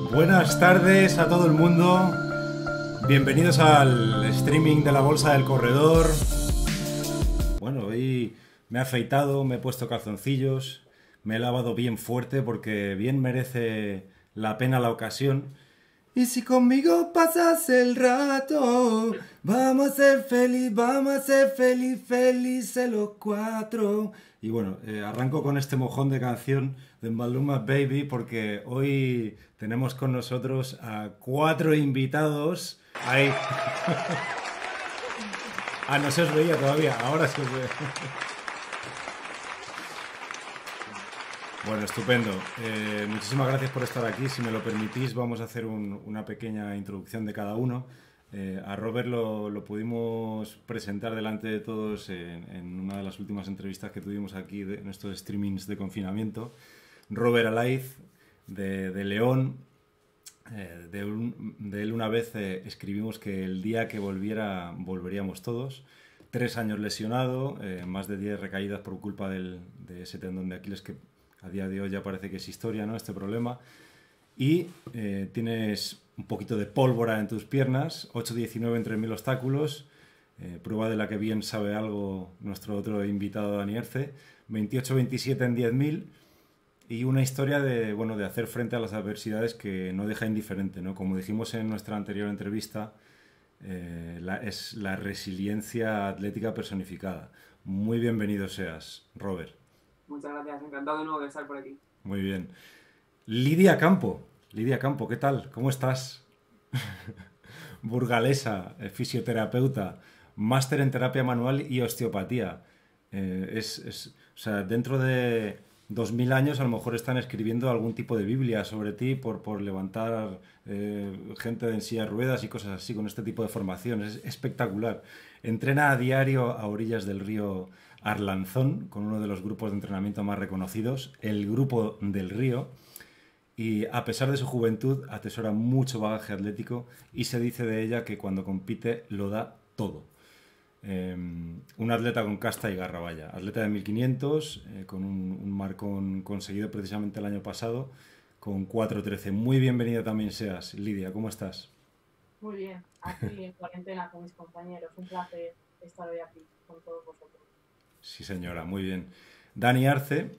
Buenas tardes a todo el mundo. Bienvenidos al streaming de la Bolsa del Corredor. Bueno, hoy me he afeitado, me he puesto calzoncillos, me he lavado bien fuerte porque bien merece la pena la ocasión. Y si conmigo pasas el rato, vamos a ser felices los cuatro. Y bueno, arranco con este mojón de canción de Maluma Baby porque hoy tenemos con nosotros a 4 invitados. Ahí. Ah, no se os veía todavía, ahora se os ve. Bueno, estupendo. Muchísimas gracias por estar aquí. Si me lo permitís, vamos a hacer una pequeña introducción de cada uno. A Robert lo pudimos presentar delante de todos en una de las últimas entrevistas que tuvimos aquí en estos streamings de confinamiento. Robert Alaiz, de León. De él una vez escribimos que el día que volviera, volveríamos todos. 3 años lesionado, más de 10 recaídas por culpa de ese tendón de Aquiles que a día de hoy ya parece que es historia, ¿no? Este problema. Y tienes un poquito de pólvora en tus piernas, 8.19 en 3.000 obstáculos, prueba de la que bien sabe algo nuestro otro invitado Dani Erce, 28.27 en 10.000 y una historia de hacer frente a las adversidades que no deja indiferente, ¿no? Como dijimos en nuestra anterior entrevista, es la resiliencia atlética personificada. Muy bienvenido seas, Robert. Muchas gracias, encantado de nuevo de estar por aquí. Muy bien. Lidia Campo, ¿qué tal? ¿Cómo estás? Burgalesa, fisioterapeuta, máster en terapia manual y osteopatía. O sea, dentro de 2000 años a lo mejor están escribiendo algún tipo de Biblia sobre ti por levantar gente en silla de ruedas y cosas así con este tipo de formación. Es espectacular. Entrena a diario a orillas del río Arlanzón con uno de los grupos de entrenamiento más reconocidos, el Grupo del Río. Y a pesar de su juventud, atesora mucho bagaje atlético y se dice de ella que cuando compite lo da todo. Un atleta con casta y garra, vaya. Atleta de 1500, con un marcón conseguido precisamente el año pasado, con 4.13. Muy bienvenida también seas, Lidia, ¿cómo estás? Muy bien, aquí en cuarentena con mis compañeros. Un placer estar hoy aquí con todos vosotros. Sí, señora, muy bien. Dani Arce,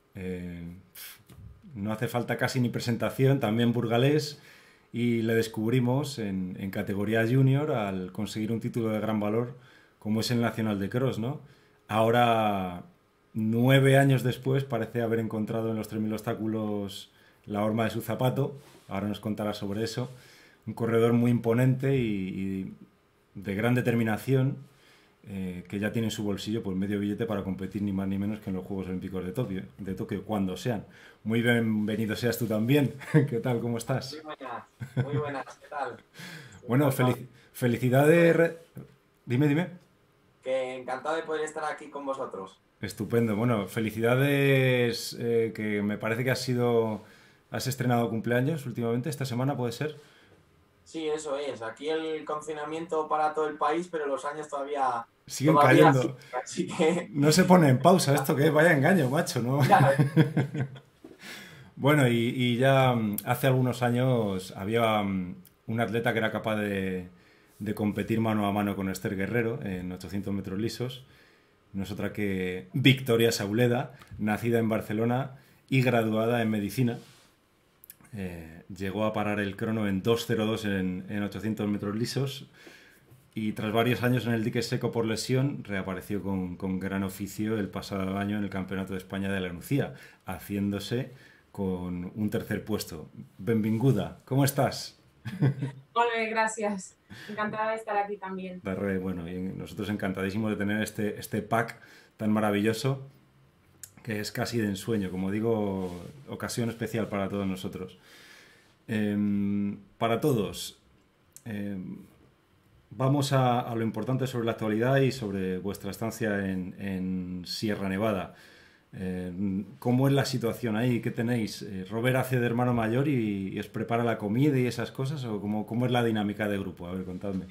no hace falta casi ni presentación, también burgalés, y le descubrimos en categoría junior al conseguir un título de gran valor como es el Nacional de Cross, ¿no? Ahora, 9 años después, parece haber encontrado en los 3.000 obstáculos la horma de su zapato. Ahora nos contará sobre eso. Un corredor muy imponente y de gran determinación, que ya tiene en su bolsillo pues medio billete para competir ni más ni menos que en los Juegos Olímpicos de Tokio, cuando sean. Muy bienvenido seas tú también. ¿Qué tal? ¿Cómo estás? Muy buenas, ¿qué tal? Bueno, felicidades. Dime. Que encantado de poder estar aquí con vosotros. Estupendo. Bueno, felicidades, que me parece que has estrenado cumpleaños últimamente, esta semana, ¿puede ser? Sí, eso es. Aquí el confinamiento para todo el país, pero los años todavía Siguen siguen, cayendo. así que... No se pone en pausa esto, que vaya engaño, macho, ¿no? Ya, Bueno, y ya hace algunos años había un atleta que era capaz de competir mano a mano con Esther Guerrero en 800 metros lisos. No es otra que Victoria Sauleda, nacida en Barcelona y graduada en medicina. Llegó a parar el crono en 2.02 en 800 metros lisos y tras varios años en el dique seco por lesión reapareció con gran oficio el pasado año en el Campeonato de España de la Nucía, haciéndose con un tercer puesto. Benvinguda, ¿cómo estás? Hola, gracias. Encantada de estar aquí también. Bueno, y nosotros encantadísimos de tener este pack tan maravilloso que es casi de ensueño, como digo, ocasión especial para todos nosotros. Para todos, vamos a lo importante sobre la actualidad y sobre vuestra estancia en Sierra Nevada. ¿Cómo es la situación ahí? ¿Qué tenéis? ¿Robert hace de hermano mayor y os prepara la comida y esas cosas? ¿O cómo es la dinámica de grupo? A ver, contadme.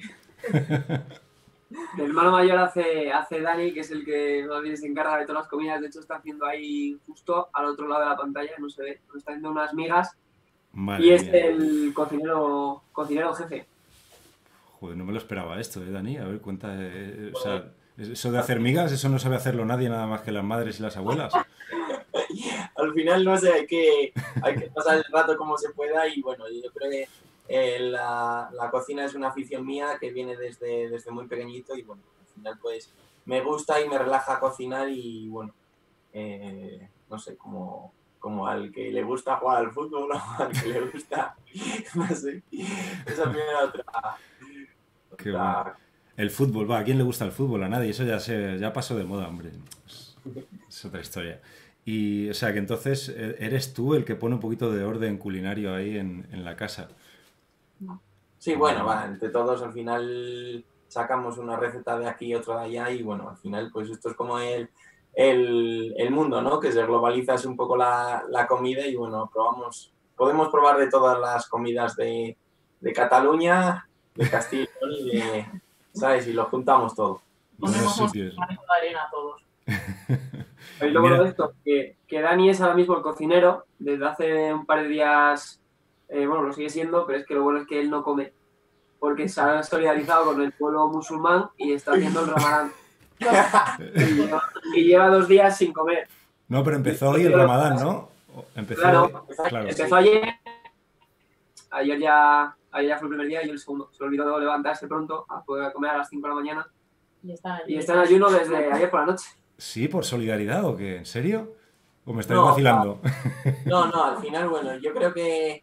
el hermano mayor hace Dani, que es el que más bien se encarga de todas las comidas. De hecho, está haciendo ahí justo al otro lado de la pantalla, no se ve, nos está haciendo unas migas Madre Y es mía. el cocinero jefe. Joder, no me lo esperaba esto, Dani. A ver, cuenta. O sea, eso de hacer migas, eso no sabe hacerlo nadie nada más que las madres y las abuelas. Al final, no sé, hay que pasar el rato como se pueda y bueno, yo creo que la cocina es una afición mía que viene desde muy pequeñito y bueno, al final pues me gusta y me relaja cocinar y bueno, no sé, como al que le gusta jugar al fútbol o al que le gusta, no sé, esa primera Qué bueno. otra. El fútbol, va, ¿a quién le gusta el fútbol? A nadie, eso ya pasó de moda, hombre. Es otra historia. Y, o sea, que entonces eres tú el que pone un poquito de orden culinario ahí en la casa. Sí, bueno, va, entre todos al final sacamos una receta de aquí y otra de allá y bueno, al final pues esto es como el mundo, ¿no? Que se globaliza así un poco la comida y bueno, podemos probar de todas las comidas de Cataluña, de Castilla y León y ¿sabes? Y lo juntamos todo. Ponemos un sitios. granito de arena a todos. Y luego Mira. de esto, que Dani es ahora mismo el cocinero, desde hace un par de días, bueno, lo sigue siendo, pero es que lo bueno es que él no come, porque se ha solidarizado con el pueblo musulmán y está haciendo el Ramadán. Y lleva 2 días sin comer. No, pero empezó hoy el Ramadán, ¿no? Empezó Claro, claro. empezó ayer ya fue el primer día y el segundo. Se le olvidó levantarse pronto a poder comer a las 5 de la mañana. Y está en ayuno desde ayer por la noche. ¿Sí? ¿Por solidaridad o qué? ¿En serio? ¿O me estáis No, vacilando? No, al final, bueno, yo creo que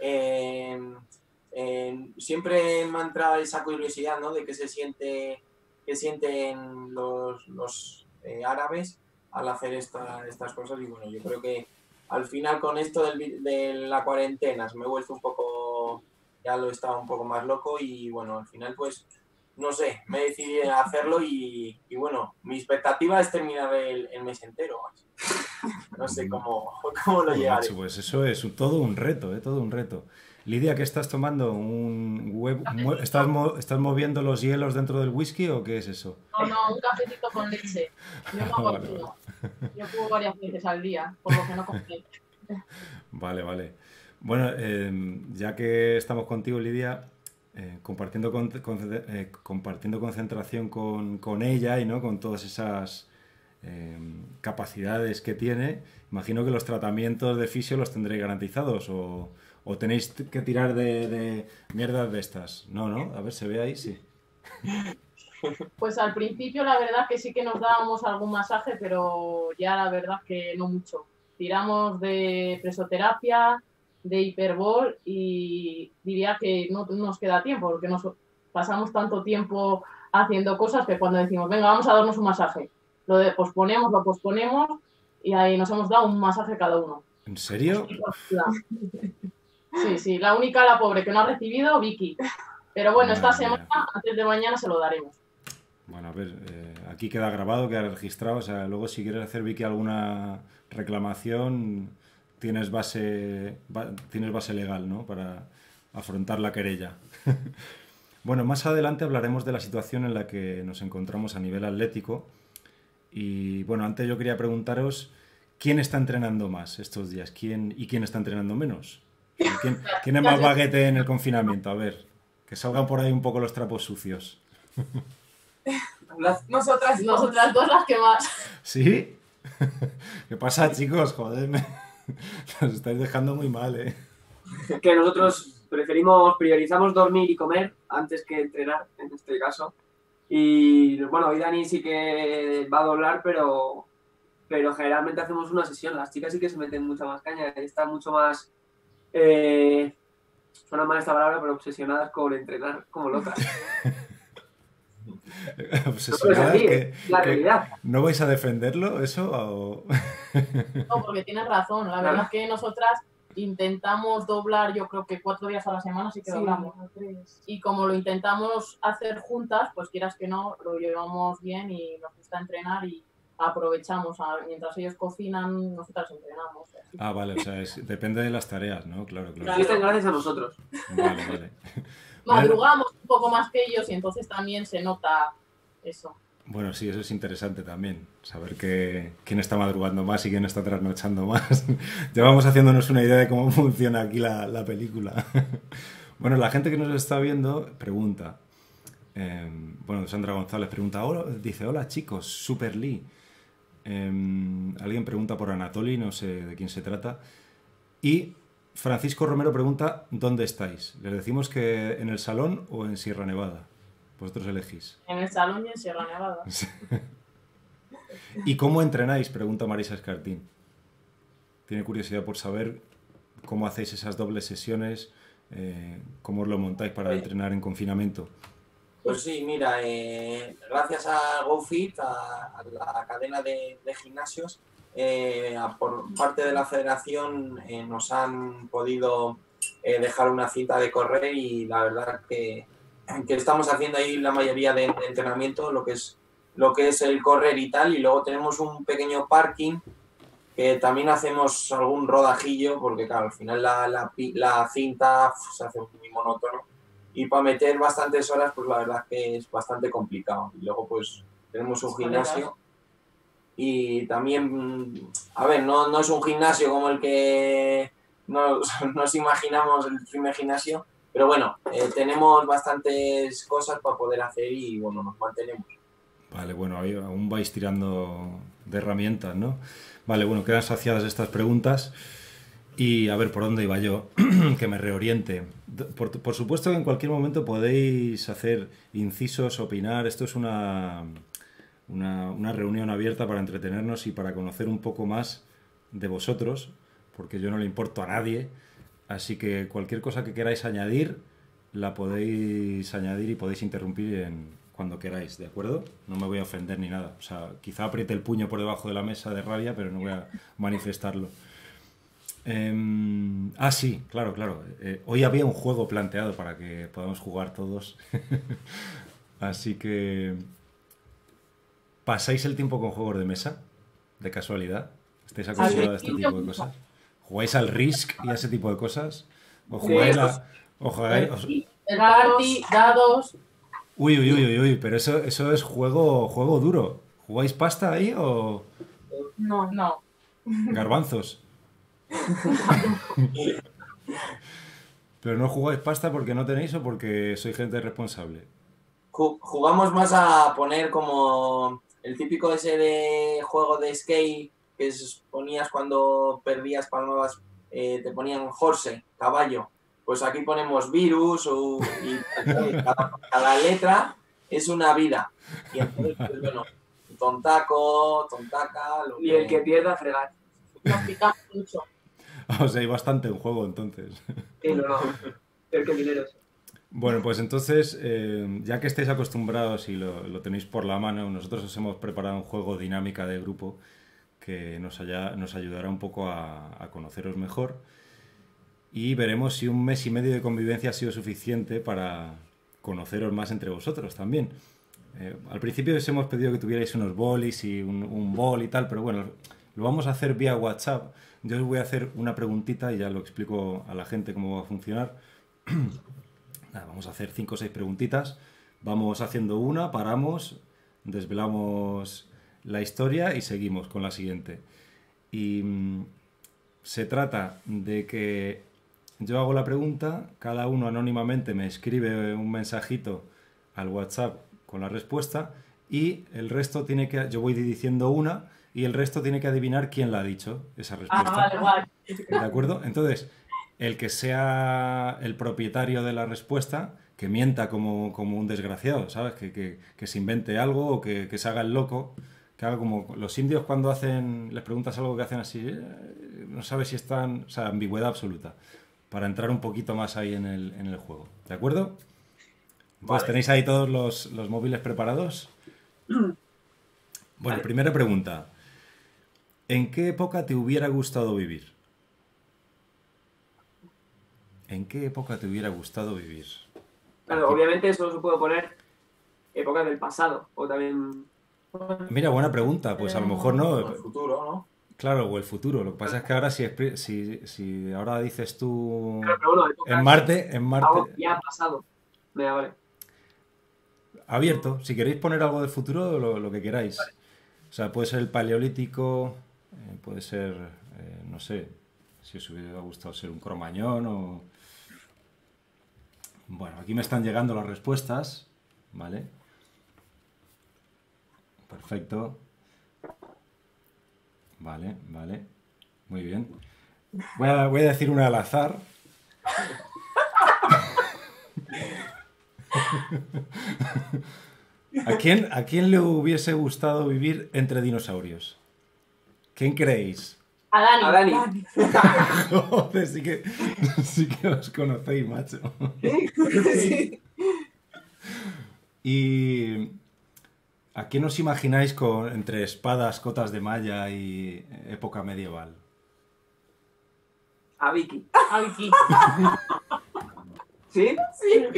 siempre me ha entrado esa curiosidad, ¿no? De qué sienten los árabes al hacer estas cosas y bueno, yo creo que al final con esto de la cuarentena me he vuelto un poco, ya lo estaba un poco más loco y bueno, al final pues, no sé, me decidí a hacerlo y bueno, mi expectativa es terminar el mes entero. No sé cómo lo Joder, llevaré. macho, pues eso es todo un reto, todo un reto. Lidia, ¿qué estás tomando? ¿Estás moviendo los hielos dentro del whisky o qué es eso? No, un cafecito con leche. Yo no hago Vale, todo. Yo puedo varias veces al día, por lo que no confío. Vale. Bueno, ya que estamos contigo, Lidia, compartiendo concentración con ella y ¿no? Con todas esas capacidades que tiene, imagino que los tratamientos de fisio los tendréis garantizados o tenéis que tirar de mierdas de estas. No, a ver, se ve ahí, sí. Pues al principio la verdad que sí que nos dábamos algún masaje, pero ya la verdad que no mucho. Tiramos de presoterapia, de hiperbol y diría que no nos queda tiempo porque nos pasamos tanto tiempo haciendo cosas que cuando decimos, venga, vamos a darnos un masaje, lo posponemos y ahí nos hemos dado un masaje cada uno. ¿En serio? Sí, la única, la pobre que no ha recibido, Vicky. Pero bueno, esta Madre semana, mía. antes de mañana, se lo daremos. Bueno, a ver, aquí queda grabado, queda registrado. O sea, luego si quieres hacer, Vicky, alguna reclamación, tienes base legal, ¿no? Para afrontar la querella. Bueno, más adelante hablaremos de la situación en la que nos encontramos a nivel atlético. Y bueno, antes yo quería preguntaros, ¿quién está entrenando más estos días? ¿Quién está entrenando menos? ¿Quién es más baguete en el confinamiento? A ver, que salgan por ahí un poco los trapos sucios. Nosotras dos las que más. ¿Sí? ¿Qué pasa, chicos? Joder, nos estáis dejando muy mal, ¿eh? Que nosotros priorizamos dormir y comer antes que entrenar, en este caso. Y bueno, hoy Dani sí que va a doblar, pero generalmente hacemos una sesión. Las chicas sí que se meten mucha más caña y están mucho más, suena mal esta palabra, pero obsesionadas con entrenar como locas. Obsesionadas, la realidad. ¿no vais a defenderlo eso? ¿O? No, porque tienes razón. La verdad es que nosotras intentamos doblar, yo creo que 4 días a la semana sí que doblamos. Y como lo intentamos hacer juntas, pues quieras que no, lo llevamos bien y nos gusta entrenar y aprovechamos. Mientras ellos cocinan, nosotras entrenamos. Así. Ah, vale, o sea, depende de las tareas, ¿no? Claro. Gracias a nosotros. Vale. Madrugamos un poco más que ellos y entonces también se nota eso. Bueno, sí, eso es interesante también, saber quién está madrugando más y quién está trasnochando más. Ya vamos haciéndonos una idea de cómo funciona aquí la película. Bueno, la gente que nos está viendo pregunta. Bueno, Sandra González pregunta, dice, hola chicos, Super Lee. Alguien pregunta por Anatoly, no sé de quién se trata. Y Francisco Romero pregunta, ¿dónde estáis? ¿Les decimos que en el salón o en Sierra Nevada? Vosotros elegís. En el salón y en Sierra Nevada. ¿Y cómo entrenáis? Pregunta Marisa Escartín. Tiene curiosidad por saber cómo hacéis esas dobles sesiones, cómo os lo montáis para entrenar en confinamiento. Pues sí, mira, gracias a GoFit, a la cadena de gimnasios, por parte de la federación nos han podido dejar una cita de correr y la verdad que estamos haciendo ahí la mayoría de entrenamiento, lo que es el correr y tal, y luego tenemos un pequeño parking que también hacemos algún rodajillo, porque claro, al final la cinta se hace muy monótono. Y para meter bastantes horas, pues la verdad que es bastante complicado. Y luego pues tenemos un gimnasio y también, a ver, no es un gimnasio como el que nos imaginamos el primer gimnasio, pero bueno, tenemos bastantes cosas para poder hacer y bueno, nos mantenemos. Vale, bueno, ahí aún vais tirando de herramientas, ¿no? Vale, bueno, quedan saciadas estas preguntas. Y a ver, ¿por dónde iba yo? Que me reoriente. Por supuesto que en cualquier momento podéis hacer incisos, opinar. Esto es una reunión abierta para entretenernos y para conocer un poco más de vosotros, porque yo no le importo a nadie. Así que cualquier cosa que queráis añadir, la podéis añadir y podéis interrumpir cuando queráis, ¿de acuerdo? No me voy a ofender ni nada. O sea, quizá apriete el puño por debajo de la mesa de rabia, pero no voy a manifestarlo. Sí, claro. Hoy había un juego planteado para que podamos jugar todos. Así que... ¿Pasáis el tiempo con juegos de mesa? ¿De casualidad? ¿Estáis acostumbrados a este tipo de cosas? ¿Jugáis al Risk y a ese tipo de cosas? ¿O jugáis el party, dados... Uy, pero eso es juego duro. ¿Jugáis pasta ahí o...? No. ¿Garbanzos? ¿Pero no jugáis pasta porque no tenéis o porque sois gente responsable? Jugamos más a poner como el típico ese de juego de skate que ponías cuando perdías, palmabas, te ponían horse, caballo. Pues aquí ponemos virus y cada letra es una vida. Y entonces, pues bueno, tontaca... Y el que pierda, fregar. Nos picamos mucho. O sea, hay bastante en juego entonces. Sí, no. Peor que dineros. Bueno, pues entonces, ya que estáis acostumbrados y lo tenéis por la mano, nosotros os hemos preparado un juego dinámica de grupo que nos ayudará un poco a conoceros mejor y veremos si un mes y medio de convivencia ha sido suficiente para conoceros más entre vosotros también. Al principio os hemos pedido que tuvierais unos bolis y un bol y tal, pero bueno, lo vamos a hacer vía WhatsApp. Yo os voy a hacer una preguntita y ya lo explico a la gente cómo va a funcionar. Vamos a hacer 5 o 6 preguntitas. Vamos haciendo una, paramos, desvelamos la historia y seguimos con la siguiente. Y se trata de que yo hago la pregunta, cada uno anónimamente me escribe un mensajito al WhatsApp con la respuesta y el resto yo voy diciendo una y el resto tiene que adivinar quién la ha dicho, esa respuesta. Vale. ¿De acuerdo? Entonces, el que sea el propietario de la respuesta, que mienta como un desgraciado, ¿sabes? Que se invente algo o que se haga el loco, que haga como los indios cuando les preguntas algo que hacen así, no sabes si están, o sea, ambigüedad absoluta, para entrar un poquito más ahí en el juego. ¿De acuerdo? Entonces, vale. ¿Tenéis ahí todos los móviles preparados? Bueno, primera pregunta. ¿En qué época te hubiera gustado vivir? ¿En qué época te hubiera gustado vivir? Claro, obviamente eso se puede poner época del pasado o también... Mira, buena pregunta. Pues a lo mejor no. O el futuro, ¿no? Claro, o el futuro. Lo que pasa es que ahora si ahora dices tú... Claro, pero bueno, en Marte... Algo ya ha pasado. Mira, vale. abierto. Si queréis poner algo de futuro, lo que queráis. O sea, puede ser el paleolítico, puede ser, no sé, si os hubiera gustado ser un cromañón o... Bueno, aquí me están llegando las respuestas, ¿vale? Perfecto. Vale, vale. Muy bien. Voy a decir una al azar. ¿A quién le hubiese gustado vivir entre dinosaurios? ¿Quién creéis? A Dani. A Dani. Joder, sí que os conocéis, macho. Sí. ¿Y a quién os imagináis entre espadas, cotas de malla y época medieval? A Vicky. A Vicky. ¿Sí? Sí.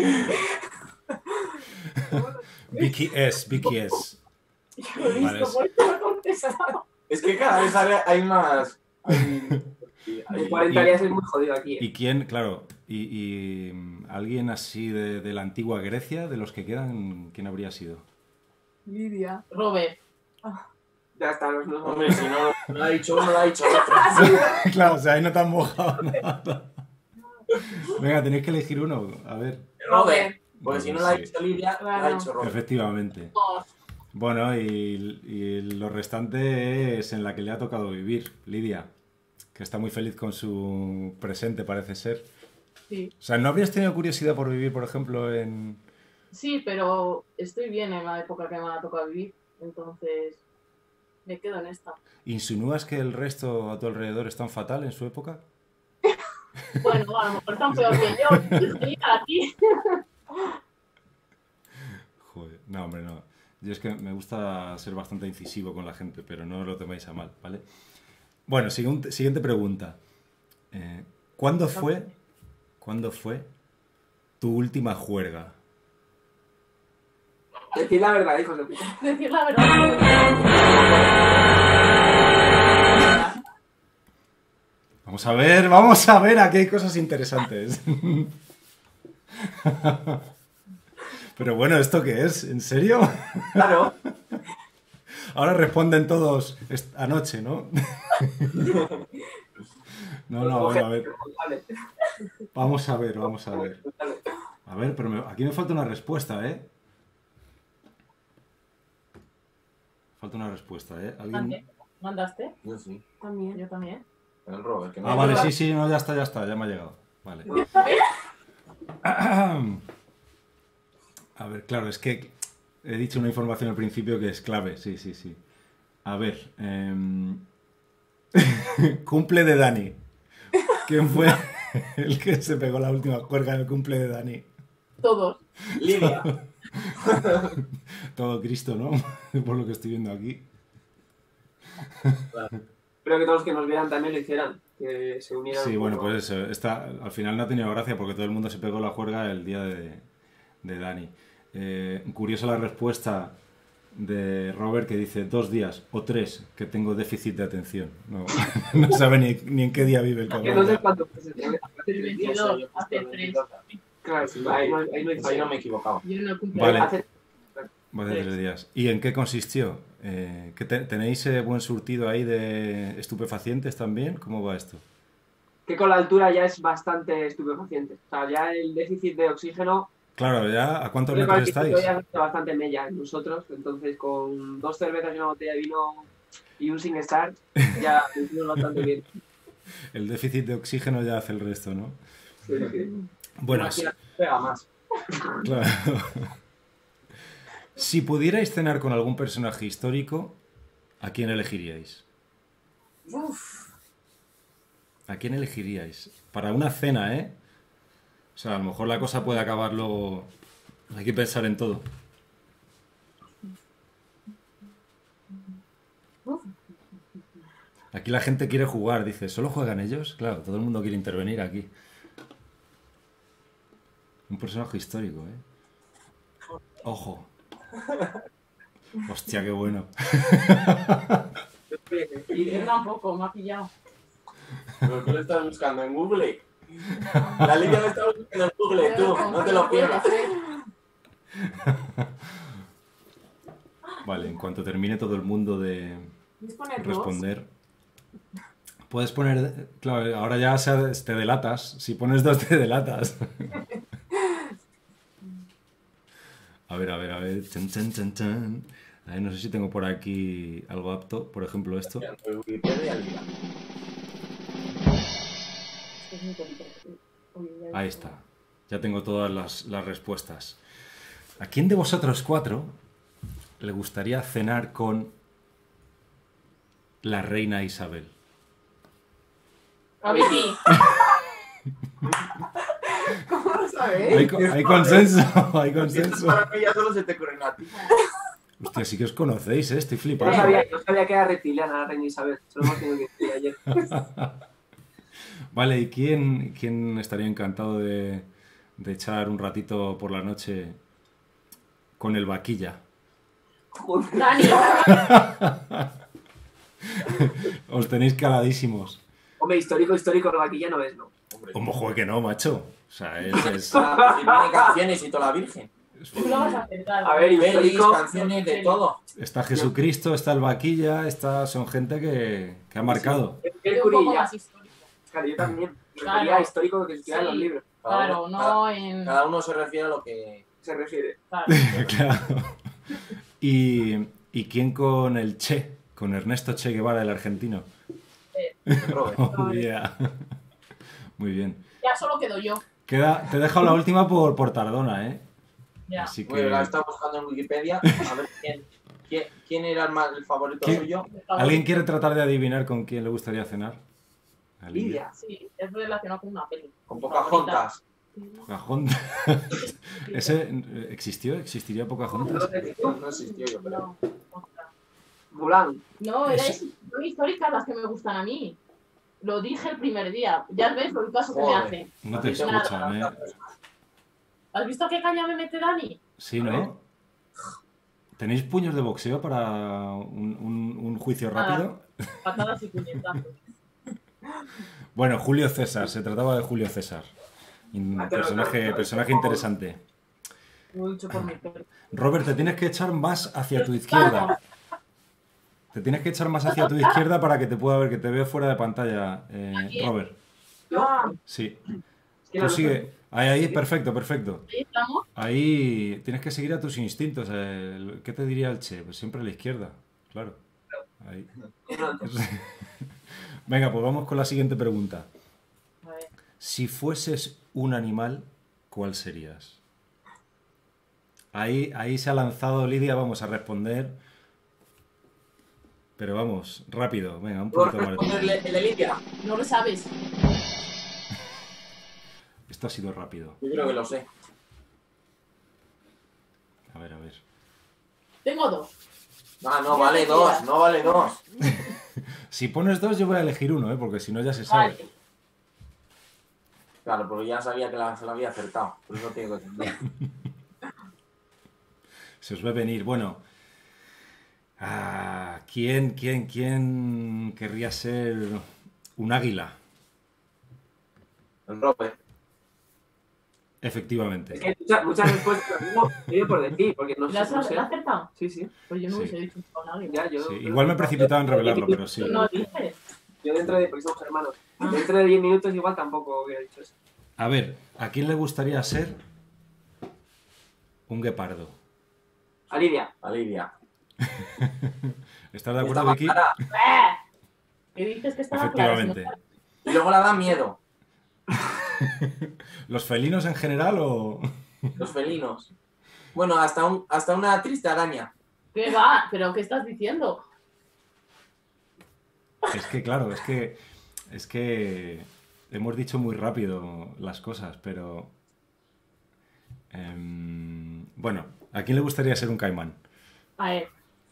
Vicky S. Yo lo he Vale, visto, por eso lo he contestado. Es que cada vez hay más... En 40 días es muy jodido aquí. ¿Y quién, claro, y alguien así de la antigua Grecia, de los que quedan, quién habría sido? Lidia. Robert. Ya está, los no. Hombre, si no lo ha dicho uno, lo ha dicho otro. Claro, o sea, ahí no te han mojado nada. Venga, tenéis que elegir uno, a ver. Robert. Porque si no lo ha Sí. dicho Lidia, lo ha dicho Robert. Efectivamente. Oh, Bueno, y lo restante es en la que le ha tocado vivir, Lidia, que está muy feliz con su presente, parece ser. sí. O sea, ¿no habrías tenido curiosidad por vivir, por ejemplo, en... Sí, pero estoy bien en la época que me ha tocado vivir, entonces me quedo en esta. ¿Insinúas que el resto a tu alrededor están fatal en su época? Bueno, a lo mejor están peor que yo. Yo estoy aquí. Joder, no, hombre, no. Yo es que me gusta ser bastante incisivo con la gente, pero no lo toméis a mal, ¿vale? Bueno, siguiente pregunta. ¿Cuándo fue tu última juerga? Decid la verdad, hijos de puta. Decir la verdad. Vamos a ver, aquí hay cosas interesantes. Pero bueno, ¿esto qué es? ¿En serio? Claro. Ahora responden todos anoche, ¿no? No, bueno, a ver. Vale. Vamos a ver. A ver, pero aquí me falta una respuesta, ¿eh? Falta una respuesta, ¿eh? ¿Alguien? ¿Mandaste? Yo sí. También. Yo también. El Robert. Que Ah, vale, sí, no, ya está, ya me ha llegado. Vale. A ver, claro, es que he dicho una información al principio que es clave, sí. A ver, cumple de Dani. ¿Quién fue el que se pegó la última juerga en el cumple de Dani? Todos. Lidia. Todo Cristo, ¿no? Por lo que estoy viendo aquí. Espero que todos los que nos vieran también lo hicieran. Que se unieran. Sí, un bueno, poco. pues eso. Al final no ha tenido gracia porque todo el mundo se pegó la juerga el día de Dani. Curiosa la respuesta de Robert que dice 2 días o 3 que tengo déficit de atención. No sabe ni en qué día vive el Que cabrón. no sé cuánto fue ese día. El 22, hace 3. Claro, sí, ahí no hay Ahí no me he equivocado. Yo no cumple. Vale. Hace- Vale, 3 días. ¿Y en qué consistió? ¿Tenéis buen surtido ahí de estupefacientes también? ¿Cómo va esto? Que con la altura ya es bastante estupefaciente. O sea, ya el déficit de oxígeno. Claro, ¿ya a cuántos creo que al metros principio estáis? ya hace bastante mella en nosotros. Entonces, con 2 cervezas y una botella de vino y un SingStar, ya lo hicimos bastante bien. El déficit de oxígeno ya hace el resto, ¿no? Sí, sí. Bueno, Imagina, pega más. claro. Si pudierais cenar con algún personaje histórico, ¿a quién elegiríais? ¿A quién elegiríais? Para una cena, ¿eh? O sea, a lo mejor la cosa puede acabar luego... Hay que pensar en todo. Aquí la gente quiere jugar, dice, ¿solo juegan ellos? Claro, todo el mundo quiere intervenir aquí. Un personaje histórico, ¿eh? Ojo. Hostia, qué bueno. Y yo tampoco, me ha pillado. ¿Pero qué lo estás buscando en Google? La Lidia lo está buscando en Google, tú. No te lo pierdas. Vale, en cuanto termine todo el mundo de ¿Puedes poner dos? responder. Puedes poner. Claro, ahora ya te delatas. Si pones dos, te delatas. A ver, a ver, a ver. Chan, chan, chan, chan. A ver, no sé si tengo por aquí algo apto. Por ejemplo, esto. Wikipedia al día. Esto es muy tonto. Uy, ya Ahí está. Ya tengo todas las respuestas. ¿A quién de vosotros cuatro le gustaría cenar con la reina Isabel? A ver, sí. ¿Cómo lo sabéis? Hay consenso, hay Estas consenso. maravillas solo se te ocurren a ti. Hostia, sí que os conocéis, ¿eh? Estoy No flipando. sabía que era reptiliana la reina Isabel. Solo hemos tenido que decir ayer. Vale, ¿y quién estaría encantado de echar un ratito por la noche con el vaquilla? Joder. Dani, Os tenéis caladísimos. Hombre, histórico, el vaquilla no es, ¿no? Hombre, Como joder que no, macho. O sea, es- si tiene canciones y toda la virgen. tú lo vas a aceptar. A ver, y Pelis, histórico. canciones, de todo. está Jesucristo, está el vaquilla, son gente que ha marcado. El Un poco curilla. más histórico. Claro, yo también. Claro. Sería histórico que se escriban Sí. los libros. Claro, no en. Cada uno se refiere a lo que... Se refiere. Claro. Claro. ¿Y quién con el Che? Con Ernesto Che Guevara, el argentino. Robert. Oh, yeah. Muy bien. Ya solo quedo yo. Te he dejado la última por tardona, ¿eh? Ya. Así que... Bueno, la he estado buscando en Wikipedia. A ver quién era el favorito ¿Quién? suyo. ¿Alguien quiere tratar de adivinar con quién le gustaría cenar? A Lidia. Sí, es relacionado con una peli. Con Mi Pocahontas. favorita. Pocahontas. ¿Ese existió? ¿Existiría Pocahontas? No existió, yo creo. No, otra. Mulan. No, son históricas las que me gustan a mí. Lo dije el primer día. Ya ves el caso que me Joder. hace. No te escuchan, ¿eh? ¿Has visto qué caña me mete Dani? Sí, ¿no? ¿Tenéis puños de boxeo para un juicio rápido? Patadas y puñetazos. Bueno, Julio César, se trataba de Julio César. Personaje interesante. Lo he dicho por mi perro. Robert, te tienes que echar más hacia tu izquierda. Te tienes que echar más hacia tu izquierda para que te pueda ver, que te veo fuera de pantalla, Aquí. Robert. Ah, Sí. Es que Tú sigue. Ahí, perfecto, perfecto. ahí estamos. Ahí tienes que seguir a tus instintos. ¿Qué te diría el Che? Pues siempre a la izquierda, claro. Ahí. Venga, pues vamos con la siguiente pregunta. A ver. Si fueses un animal, ¿cuál serías? Ahí se ha lanzado Lidia, vamos a responder. Pero vamos, rápido, venga, un ¿Puedo poquito más. responderle el de Lidia? No lo sabes. Esto ha sido rápido. Yo creo que lo sé. A ver, a ver. Tengo dos. Ah, no vale dos, no vale dos. Si pones dos, yo voy a elegir uno, ¿eh? Porque si no ya se sabe. Vale. Claro, porque ya sabía que se la había acertado. Por eso tengo que entender. Se os ve venir. Bueno. ¿Quién querría ser un águila? El Robert. Efectivamente. Es que muchas respuestas no digo por decir, porque no ¿La has sé. la has acertado? Sí, sí. Pues yo no Sí. hubiese dicho con nadie. Ya, yo. Sí, igual me he precipitado en revelarlo, pero sí. No dices. Yo dentro de. Porque somos hermanos. Dentro de 10 minutos igual tampoco hubiera dicho eso. A ver, ¿a quién le gustaría ser un guepardo? A Lidia. A Lidia. ¿Estás de Está acuerdo, más Vicky? clara. ¿Qué dices que estaba claro? Efectivamente. Y luego la da miedo. ¿Los felinos en general o...? Los felinos. Bueno, hasta una triste araña. ¿Qué va? ¿Pero qué estás diciendo? Es que, claro, es que hemos dicho muy rápido las cosas, pero... bueno, ¿a quién le gustaría ser un caimán? A ver.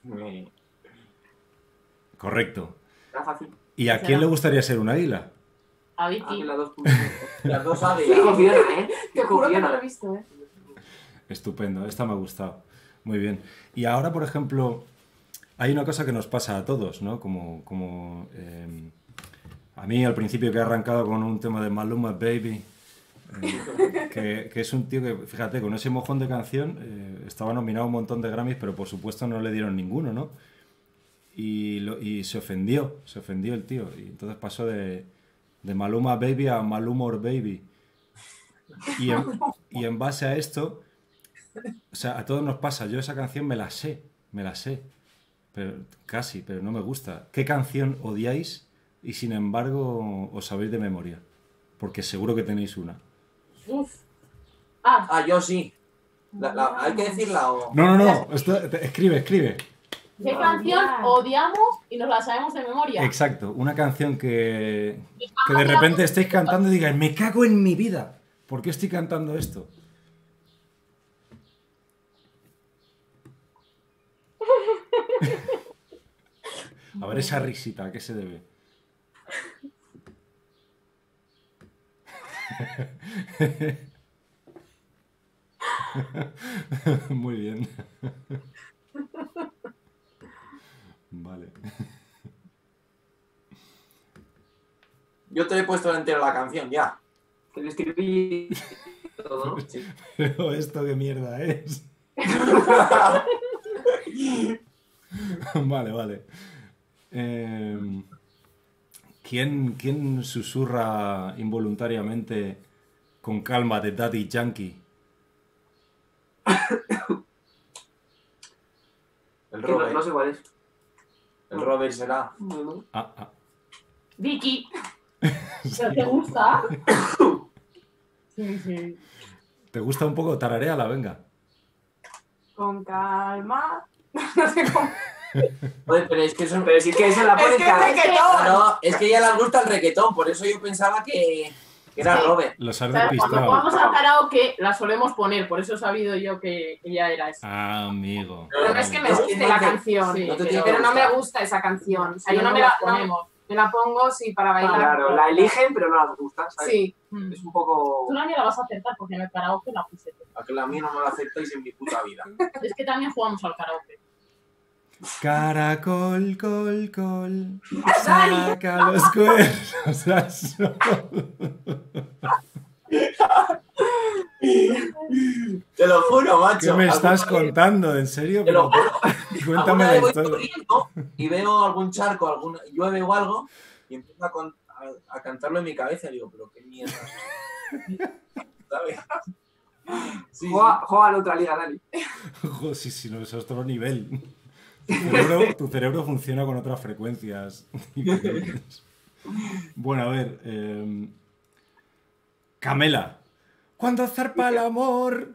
Correcto. Era fácil. ¿Y a quién le gustaría ser un águila? A Ah, Vicky. que las dos puntos. Las dos Qué águilas. confianza, ¿eh? Te Qué juro que no lo he confianza. visto, ¿eh? Estupendo, esta me ha gustado. Muy bien. Y ahora, por ejemplo, hay una cosa que nos pasa a todos, ¿no? A mí al principio que he arrancado con un tema de Maluma Baby, Que es un tío que, fíjate, con ese mojón de canción estaba nominado a un montón de Grammys, pero por supuesto no le dieron ninguno, ¿no? Y se ofendió el tío. Y entonces pasó de Maluma Baby a Malumor Baby. Y en base a esto, o sea, a todos nos pasa. Yo esa canción me la sé. Pero no me gusta. ¿Qué canción odiáis y sin embargo os sabéis de memoria? Porque seguro que tenéis una. Uf. Yo sí. ¿Hay que decirla o...? No. Escribe. ¿Qué canción odiamos y nos la sabemos de memoria? Exacto. Una canción que de repente estéis cantando y digáis, me cago en mi vida. ¿Por qué estoy cantando esto? A ver esa risita, ¿a qué se debe? Muy bien. Vale. Yo te he puesto entero la canción, ya. Que le escribí todo, ¿no? Sí. Pero esto qué mierda es. Vale. ¿Quién susurra involuntariamente con calma de Daddy Yankee? El Que Robert. no sé cuál es. El Robert será. No. Vicky. ¿Pero te gusta? Sí. ¿Te gusta un poco? Tararéala, venga. Con calma. No sé cómo. Joder, pero es que eso... Pero sí que eso la Es pone que cada es reggaetón. No, es que a ella le gusta el reggaetón, por eso yo pensaba que era Robert. Los has O sea, cuando despistado. vamos al karaoke la solemos poner, por eso he sabido yo que ya era esa. Ah, amigo. Pero no es que me Es que guste no la te- canción. sí, no te tiene que Pero no me gustar. gusta esa canción. O sea, Ahí yo no no me la la ponemos. me la pongo, sí, para bailar. Claro, la eligen, pero no les gusta, ¿sabes? Sí. Es un poco... Tú la mía la vas a acertar porque en el karaoke la puse. A que la mía no me la aceptáis en mi puta vida. Es que también jugamos al karaoke. Caracol, col. Saca los cuernos al sol. Te lo juro, macho. ¿Qué me estás Alguna vez- contando? ¿En serio? Te lo juro. Cuéntame Alguna la vez voy historia. corriendo y veo algún charco, llueve o algo, y empiezo a cantarlo en mi cabeza y digo, pero qué mierda. ¿Sabes? Sí, Juega en otra liga, Dani. Ojo, sí, no, eso es otro nivel. Tu cerebro funciona con otras frecuencias diferentes. Bueno, a ver. Camela. Cuando zarpa el amor.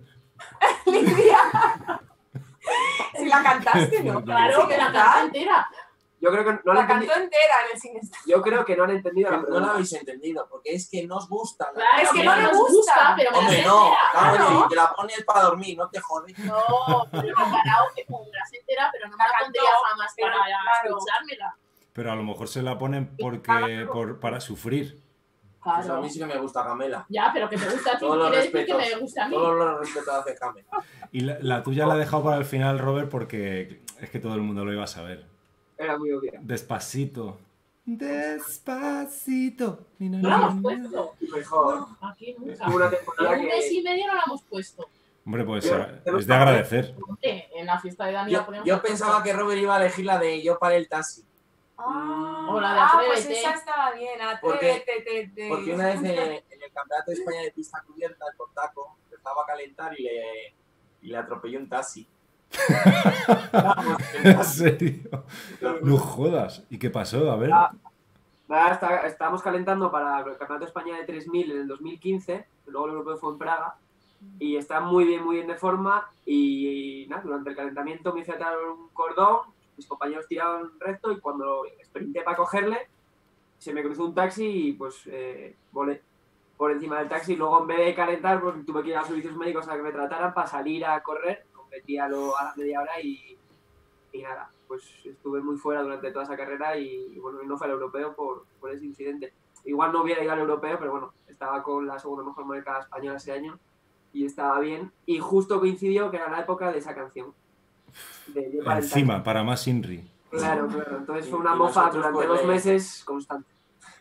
Si la cantaste, ¿no? Claro, que la canción entera. Yo creo que no La han cantó entendido. entera en el cine. Yo creo que no han entendido la No la pregunta. habéis entendido, porque es que no os gusta. Claro, Es que no no nos me gusta. pero me la Hombre, sé no, entera. claro, Claro. y te la pones para dormir, no te jodes. No, pero el karaoke como me la sé entera, pero no me la La pondría cantó, jamás pero para claro. escuchármela. Pero a lo mejor se la ponen para sufrir. Pues a Claro. mí sí que me gusta Camela. Ya, pero que te gusta a ti Todos los quiere decir que respetos. me gusta a mí. Todos los respetos hace Camela. Y la tuya la he dejado para el final, Robert, porque es que todo el mundo lo iba a saber. Era muy obvia. Despacito. Despacito. No la hemos puesto. Mejor. Aquí nunca. Hubo una temporada Un mes y que... medio no la hemos puesto. Hombre, pues Yo- es de agradecer. En la fiesta de Dani la poníamos. Yo pensaba que Robert iba a elegir la de Yo paré el taxi. O la de Pues Atrévete. esa estaba bien. Porque- Atrévete. Porque una vez en el Campeonato de España de pista cubierta, el portaco empezaba a calentar y le atropelló un taxi. Vamos, ¿En serio? No jodas. ¿Y qué pasó? A ver. Nada, estábamos calentando para el Campeonato de España de 3000 en el 2015, luego el europeo fue en Praga, y está muy bien de forma, y nada, durante el calentamiento me hice atar un cordón, mis compañeros tiraron recto, y cuando sprinté para cogerle, se me cruzó un taxi y pues volé por encima del taxi, luego en vez de calentar, pues tuve que ir a los servicios médicos a que me trataran para salir a correr, competí a la media hora y nada, pues estuve muy fuera durante toda esa carrera y bueno, y no fue al europeo por ese incidente. Igual no hubiera ido al europeo, pero bueno, estaba con la segunda mejor marca española ese año y estaba bien. Y justo coincidió que era la época de esa canción. De Yo paré el Encima, para más Inri. taxi. Claro. Entonces fue una Y mofa nosotros, durante pues, 2 meses constante.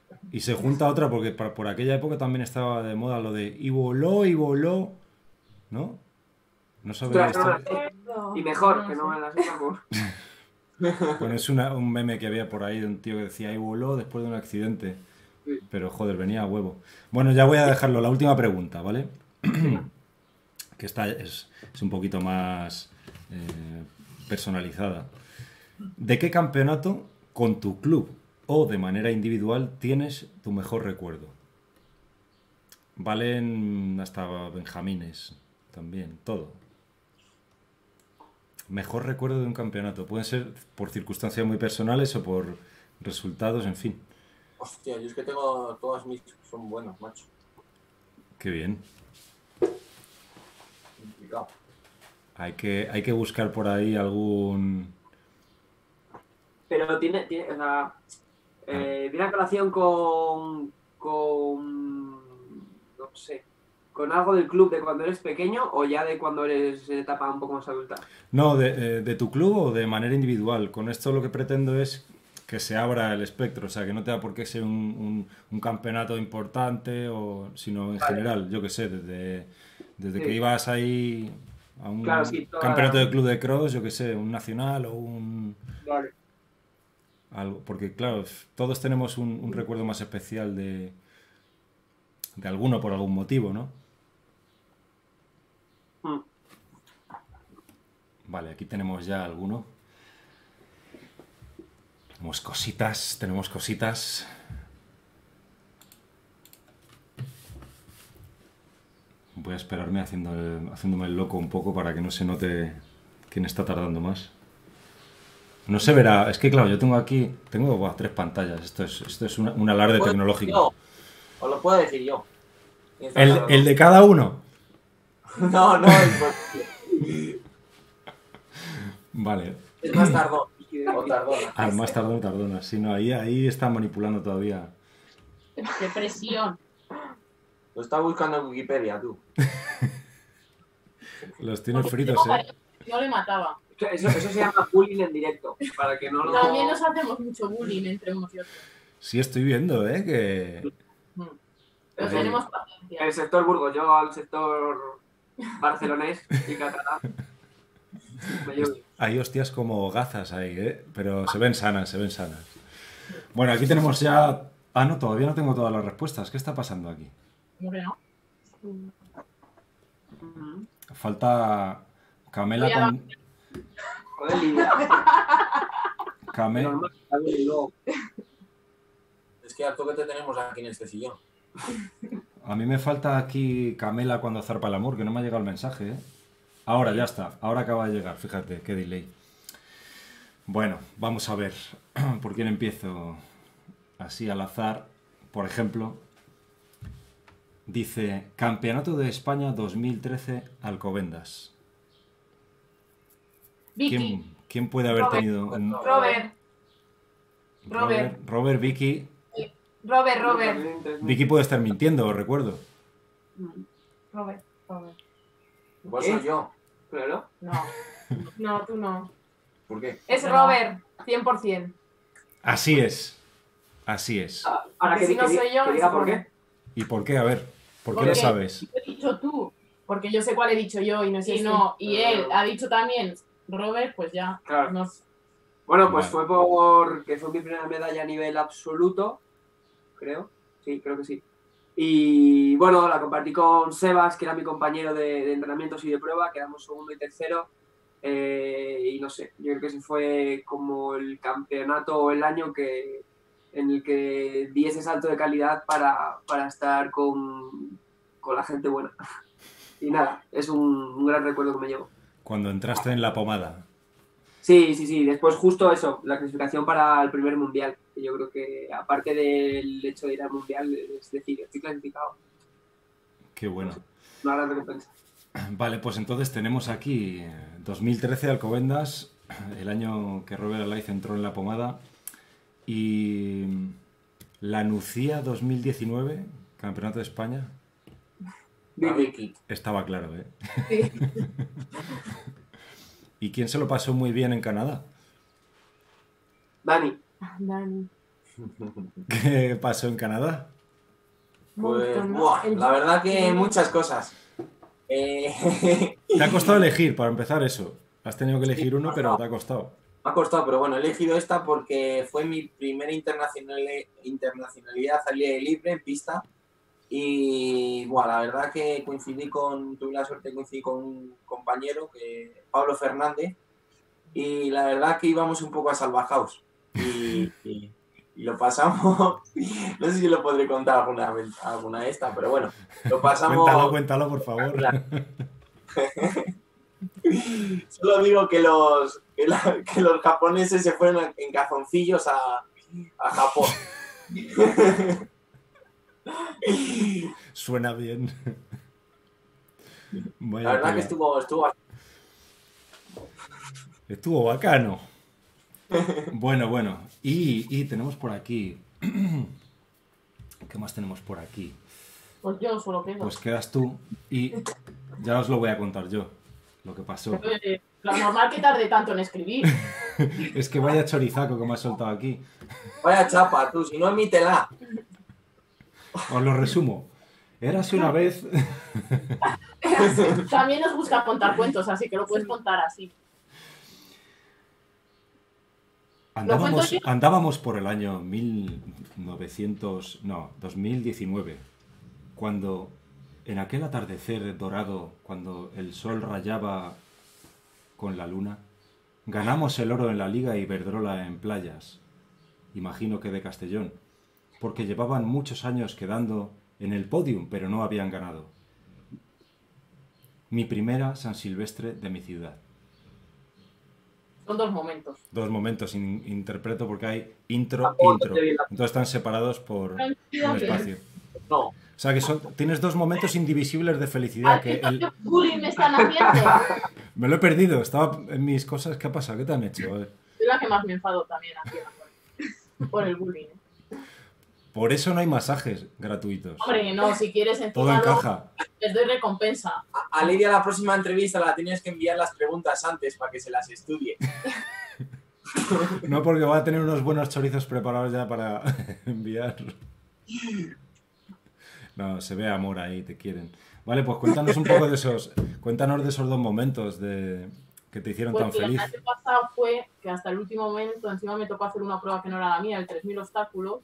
Y se junta otra porque por aquella época también estaba de moda lo de y voló, ¿no? No sabéis Ostras, esto. y mejor, que no en la Super Bowl. Bueno, es un meme que había por ahí de un tío que decía y voló después de un accidente. Sí. Pero joder, venía a huevo. Bueno, ya voy a dejarlo. La última pregunta, ¿vale? Que esta es un poquito más personalizada. ¿De qué campeonato con tu club o de manera individual tienes tu mejor recuerdo? Valen hasta benjamines también, todo. Mejor recuerdo de un campeonato. Pueden ser por circunstancias muy personales o por resultados, en fin. Hostia, yo es que tengo todas mis... Son buenos, macho. Qué bien. Complicado. Hay que buscar por ahí algún... Pero tiene o sea, tiene relación con, no sé, con algo del club de cuando eres pequeño o ya de cuando eres en etapa un poco más adulta. No, de tu club o de manera individual. Con esto lo que pretendo es que se abra el espectro, o sea, que no te da por qué ser un campeonato importante, sino en general, yo que sé, desde Sí. que ibas ahí a un Claro, sí, campeonato de club de cross, yo que sé, un nacional o Vale. algo, porque claro, todos tenemos un recuerdo más especial de alguno por algún motivo, ¿no? Mm. Vale, aquí tenemos ya alguno. Tenemos cositas. Voy a esperarme haciéndome el loco un poco para que no se note quién está tardando más. No se verá, es que claro, yo tengo 3 pantallas, esto es un alarde ¿Puedo tecnológico. decir yo? Os lo puedo decir yo. ¿El de cada uno? No, Vale. es más tardón. O tardona. Ah, más tardona. Sí, no, ahí están manipulando todavía. Qué presión. Lo está buscando en Wikipedia, tú. Los tienes Porque fritos, ¿eh? no le mataba. Eso se llama bullying en directo, para que no lo... También nos hacemos mucho bullying entre unos y otros. Sí, estoy viendo, ¿eh? Que... Pero Ahí. tenemos paciencia. El sector Burgos, yo al sector barcelonés y catalán. Me llevo bien. Hay hostias como gazas ahí, ¿eh? Pero se ven sanas. Bueno, aquí tenemos ya... Ah, no, todavía no tengo todas las respuestas. ¿Qué está pasando aquí? ¿Cómo que no? Ujú. Falta Camela Voy a con... Joder, Lidia. Came... Y luego, Es que al toque te tenemos aquí en este sillón. A mí me falta aquí Camela cuando zarpa el amor, que no me ha llegado el mensaje, ¿eh? Ahora, ya está. Ahora acaba de llegar, fíjate, qué delay. Bueno, vamos a ver. ¿Por quién empiezo? Así al azar. Por ejemplo, dice Campeonato de España 2013 Alcobendas. Vicky. ¿Quién puede haber Robert. tenido un... Robert. Vicky? Robert. Vicky puede estar mintiendo, os recuerdo. Robert. Igual ¿Qué? soy yo. claro. No, tú no. ¿Por qué? Es No. Robert, 100%. Así es. Ahora Que si no soy yo, que diga por qué. ¿Y por qué? A ver, ¿por qué Porque lo sabes? He dicho tú. Porque yo sé cuál he dicho yo y no sé Y si no, y él ha dicho también Robert, pues ya. Claro. Nos... Bueno, pues Vale. fue porque fue mi primera medalla a nivel absoluto, creo. Sí, creo que sí. Y bueno, la compartí con Sebas, que era mi compañero de entrenamientos y de prueba, quedamos segundo y tercero. Y no sé, yo creo que ese fue como el campeonato o el año en el que di ese salto de calidad para estar con la gente buena. Y nada, es un gran recuerdo que me llevo. Cuando entraste en la pomada. Sí. Después justo eso, la clasificación para el primer mundial. Que yo creo que aparte del hecho de ir al mundial, es decir, estoy clasificado. Qué bueno. Una gran recompensa. Vale, pues entonces tenemos aquí 2013 Alcobendas, el año que Robert Alaiz entró en la pomada, y la Nucía 2019, Campeonato de España, A Vicky. estaba claro, ¿eh? Sí. ¿Y quién se lo pasó muy bien en Canadá? Dani, Dani. ¿Qué pasó en Canadá? Pues, Montón, ¿no? buah, la verdad que muchas cosas. Te ha costado elegir, para empezar eso. Has tenido que elegir uno, pero te ha costado. Me ha costado, pero bueno, he elegido esta porque fue mi primera internacionalidad al aire libre en pista. Y bueno, la verdad que tuve la suerte de coincidir con un compañero, Pablo Fernández, y la verdad que íbamos un poco a salvajaos. Y lo pasamos, no sé si lo podré contar alguna de estas, pero bueno, lo pasamos. Cuéntalo, por favor. Solo digo que los japoneses se fueron en calzoncillos a Japón. Suena bien. Vaya La verdad tela. que Estuvo bacano. Bueno. Y tenemos por aquí. ¿Qué más tenemos por aquí? Pues yo solo quedo. Pues quedas tú y ya os lo voy a contar yo. Lo que pasó. Lo normal que tarde tanto en escribir. Es que vaya chorizaco que me has soltado aquí. Vaya chapa, tú, si no emítela. Os lo resumo. Érase una vez. También nos gusta contar cuentos, así que lo puedes contar así. Andábamos por el año 2019, cuando en aquel atardecer dorado, cuando el sol rayaba con la luna, ganamos el oro en la Liga Iberdrola en playas, imagino que de Castellón, porque llevaban muchos años quedando en el podium, pero no habían ganado. Mi primera San Silvestre de mi ciudad. Son 2 momentos. 2 momentos, interpreto porque hay intro. Entonces están separados por un espacio. No. O sea que tienes 2 momentos indivisibles de felicidad. ¿Qué bullying me están haciendo? Me lo he perdido, estaba en mis cosas. ¿Qué ha pasado? ¿Qué te han hecho? A ver. Soy la que más me enfado también aquí por el bullying. Por eso no hay masajes gratuitos. Hombre, no, si quieres Todo encaja. les doy recompensa. A Lidia la próxima entrevista la tienes que enviar las preguntas antes para que se las estudie. No, porque va a tener unos buenos chorizos preparados ya para enviar. No, se ve amor ahí, te quieren. Vale, pues cuéntanos un poco de esos 2 momentos que te hicieron tan feliz. El año pasado fue que hasta el último momento encima me tocó hacer una prueba que no era la mía, el 3000 obstáculos,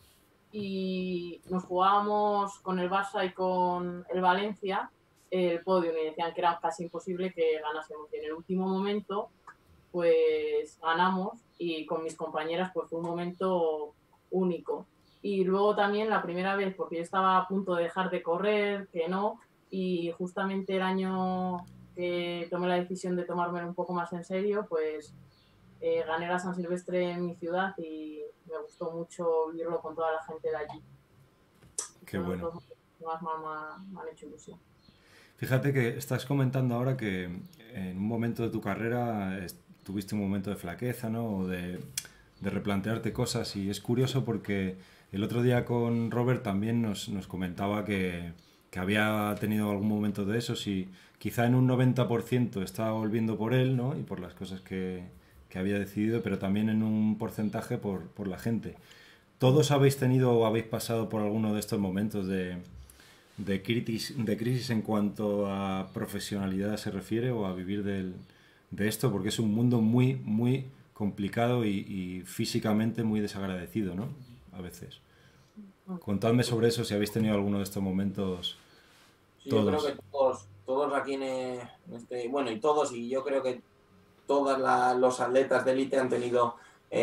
y nos jugábamos con el Barça y con el Valencia el podio y decían que era casi imposible que ganásemos. Y en el último momento pues ganamos y con mis compañeras pues fue un momento único. Y luego también la primera vez, porque yo estaba a punto de dejar de correr, que no, y justamente el año que tomé la decisión de tomármelo un poco más en serio, pues gané la San Silvestre en mi ciudad y me gustó mucho vivirlo con toda la gente de allí. Qué bueno. Más me han hecho ilusión. Fíjate que estás comentando ahora que en un momento de tu carrera tuviste un momento de flaqueza, ¿no? O de replantearte cosas, y es curioso porque el otro día con Robert también nos comentaba que había tenido algún momento de esos y quizá en un 90% estaba volviendo por él, ¿no? Y por las cosas que había decidido, pero también en un porcentaje por la gente. ¿Todos habéis tenido o habéis pasado por alguno de estos momentos de crisis en cuanto a profesionalidad se refiere o a vivir de esto? Porque es un mundo muy, muy complicado y físicamente muy desagradecido, ¿no? A veces. Contadme sobre eso, si habéis tenido alguno de estos momentos. Sí, yo creo que todos aquí en este, bueno, y yo creo que todos los atletas de élite han tenido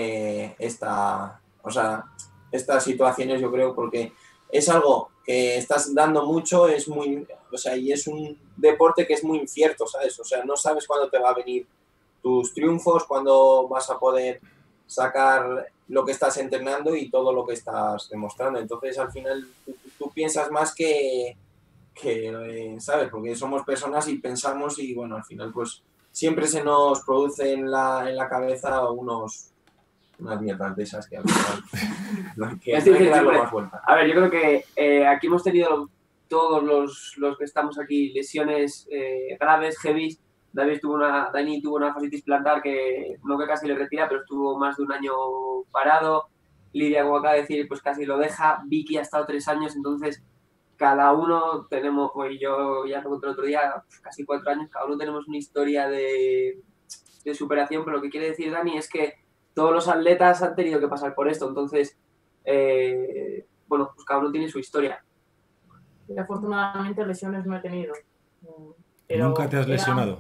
estas situaciones, yo creo, porque es algo que estás dando mucho, y es un deporte que es muy incierto, ¿sabes? O sea, no sabes cuándo te va a venir tus triunfos, cuándo vas a poder sacar lo que estás entrenando y todo lo que estás demostrando. Entonces, al final, tú piensas más que ¿sabes? Porque somos personas y pensamos y, bueno, al final, pues, siempre se nos produce en la cabeza unas mierdas de esas que al final no hay que darle más vuelta. A ver, yo creo que aquí hemos tenido todos los que estamos aquí lesiones graves, heavy. Dani tuvo una fascitis plantar que no que casi le retira, pero estuvo más de un año parado. Lidia, como acaba de decir, pues casi lo deja. Vicky ha estado 3 años, entonces cada uno tenemos, pues yo ya lo conté el otro día, casi 4 años, cada uno tenemos una historia de superación, pero lo que quiere decir Dani es que todos los atletas han tenido que pasar por esto, entonces, bueno, pues cada uno tiene su historia. Y afortunadamente lesiones no he tenido. Pero ¿Nunca te has lesionado?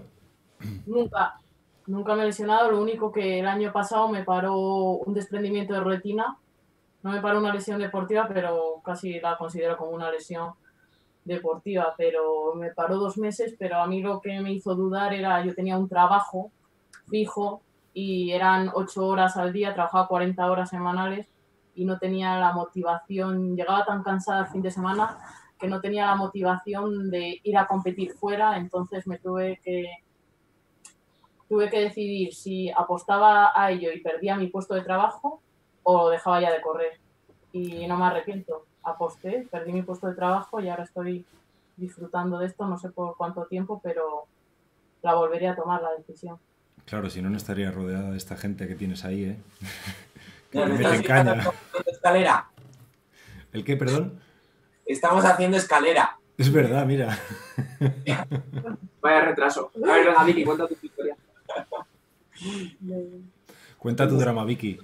Nunca me he lesionado. Lo único que el año pasado me paró un desprendimiento de retina. No me paró una lesión deportiva, pero casi la considero como una lesión deportiva. Pero me paró 2 meses, pero a mí lo que me hizo dudar era, yo tenía un trabajo fijo y eran 8 horas al día, trabajaba 40 horas semanales y no tenía la motivación, llegaba tan cansada el fin de semana que no tenía la motivación de ir a competir fuera, entonces me tuve que decidir si apostaba a ello y perdía mi puesto de trabajo o dejaba ya de correr. Y no me arrepiento, aposté, perdí mi puesto de trabajo y ahora estoy disfrutando de esto, no sé por cuánto tiempo, pero la volveré a tomar la decisión. Claro, si no, no estaría rodeada de esta gente que tienes ahí, ¿eh? Que No, te estás meten caña. haciendo escalera. ¿El qué, perdón? Estamos haciendo escalera. Es verdad, mira. Vaya retraso. A ver, venga, Vicky, cuenta tu historia. Cuenta tu drama, Vicky.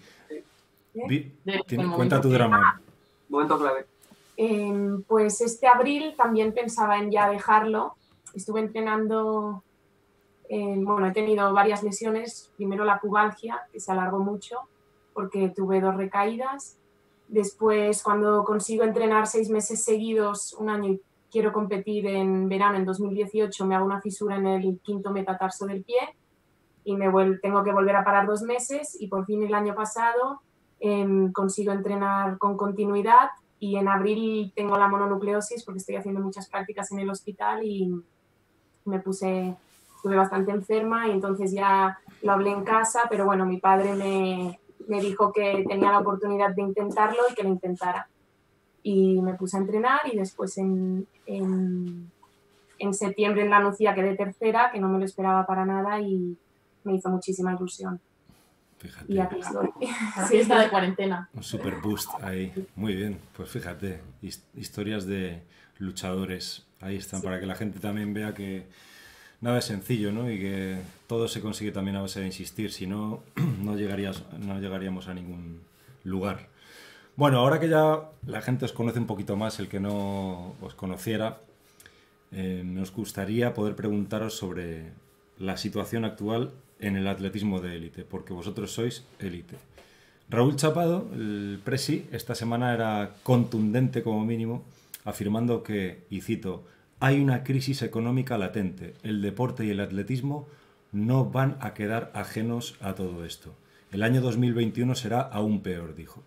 Del Cuenta tu drama. Momento clave. Pues este abril también pensaba en ya dejarlo. Estuve entrenando, bueno, he tenido varias lesiones. Primero la pubalgia, que se alargó mucho porque tuve 2 recaídas. Después, cuando consigo entrenar 6 meses seguidos, un año, y quiero competir en verano, en 2018, me hago una fisura en el 5º metatarso del pie y tengo que volver a parar 2 meses y por fin el año pasado consigo entrenar con continuidad y en abril tengo la mononucleosis porque estoy haciendo muchas prácticas en el hospital y estuve bastante enferma y entonces ya lo hablé en casa, pero bueno, mi padre me dijo que tenía la oportunidad de intentarlo y que lo intentara. Y me puse a entrenar y después en septiembre en la Nucía quedé tercera, que no me lo esperaba para nada y me hizo muchísima ilusión. Fíjate. Y aquí estoy. Fiesta de cuarentena. Un super boost ahí. Muy bien. Pues fíjate, historias de luchadores. Ahí están, para que la gente también vea que nada es sencillo, ¿no? Y que todo se consigue también a base de insistir. Si no, no llegaríamos a ningún lugar. Bueno, ahora que ya la gente os conoce un poquito más, el que no os conociera, nos gustaría poder preguntaros sobre la situación actual en el atletismo de élite, porque vosotros sois élite. Raúl Chapado, el presi, esta semana era contundente como mínimo, afirmando que, y cito, hay una crisis económica latente. El deporte y el atletismo no van a quedar ajenos a todo esto. El año 2021 será aún peor, dijo.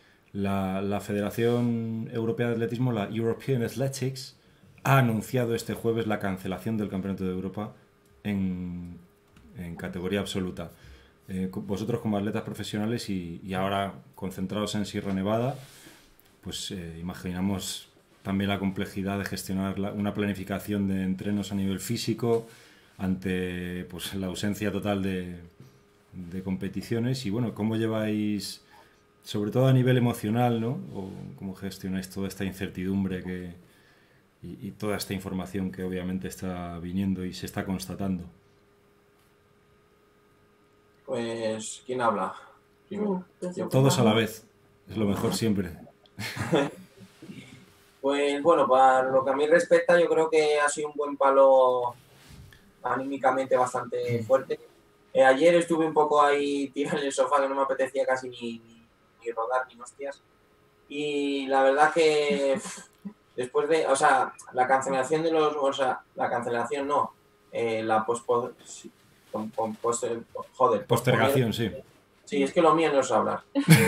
La Federación Europea de Atletismo, la European Athletics, ha anunciado este jueves la cancelación del Campeonato de Europa en categoría absoluta. Vosotros como atletas profesionales y ahora concentrados en Sierra Nevada, pues imaginamos también la complejidad de gestionar una planificación de entrenos a nivel físico ante pues, la ausencia total de competiciones y bueno, ¿cómo lleváis, sobre todo a nivel emocional, ¿no? O cómo gestionáis toda esta incertidumbre y toda esta información que obviamente está viniendo y se está constatando? Pues, ¿quién habla? Primero. Todos a la vez, es lo mejor siempre. Pues bueno, para lo que a mí respecta, yo creo que ha sido un buen palo anímicamente bastante fuerte. Ayer estuve un poco ahí tirado en el sofá, que no me apetecía casi ni rodar ni hostias. Y la verdad que después de, o sea, la cancelación de los, o sea, la cancelación no, la postergación, sí. Sí, es que lo mío no es hablar.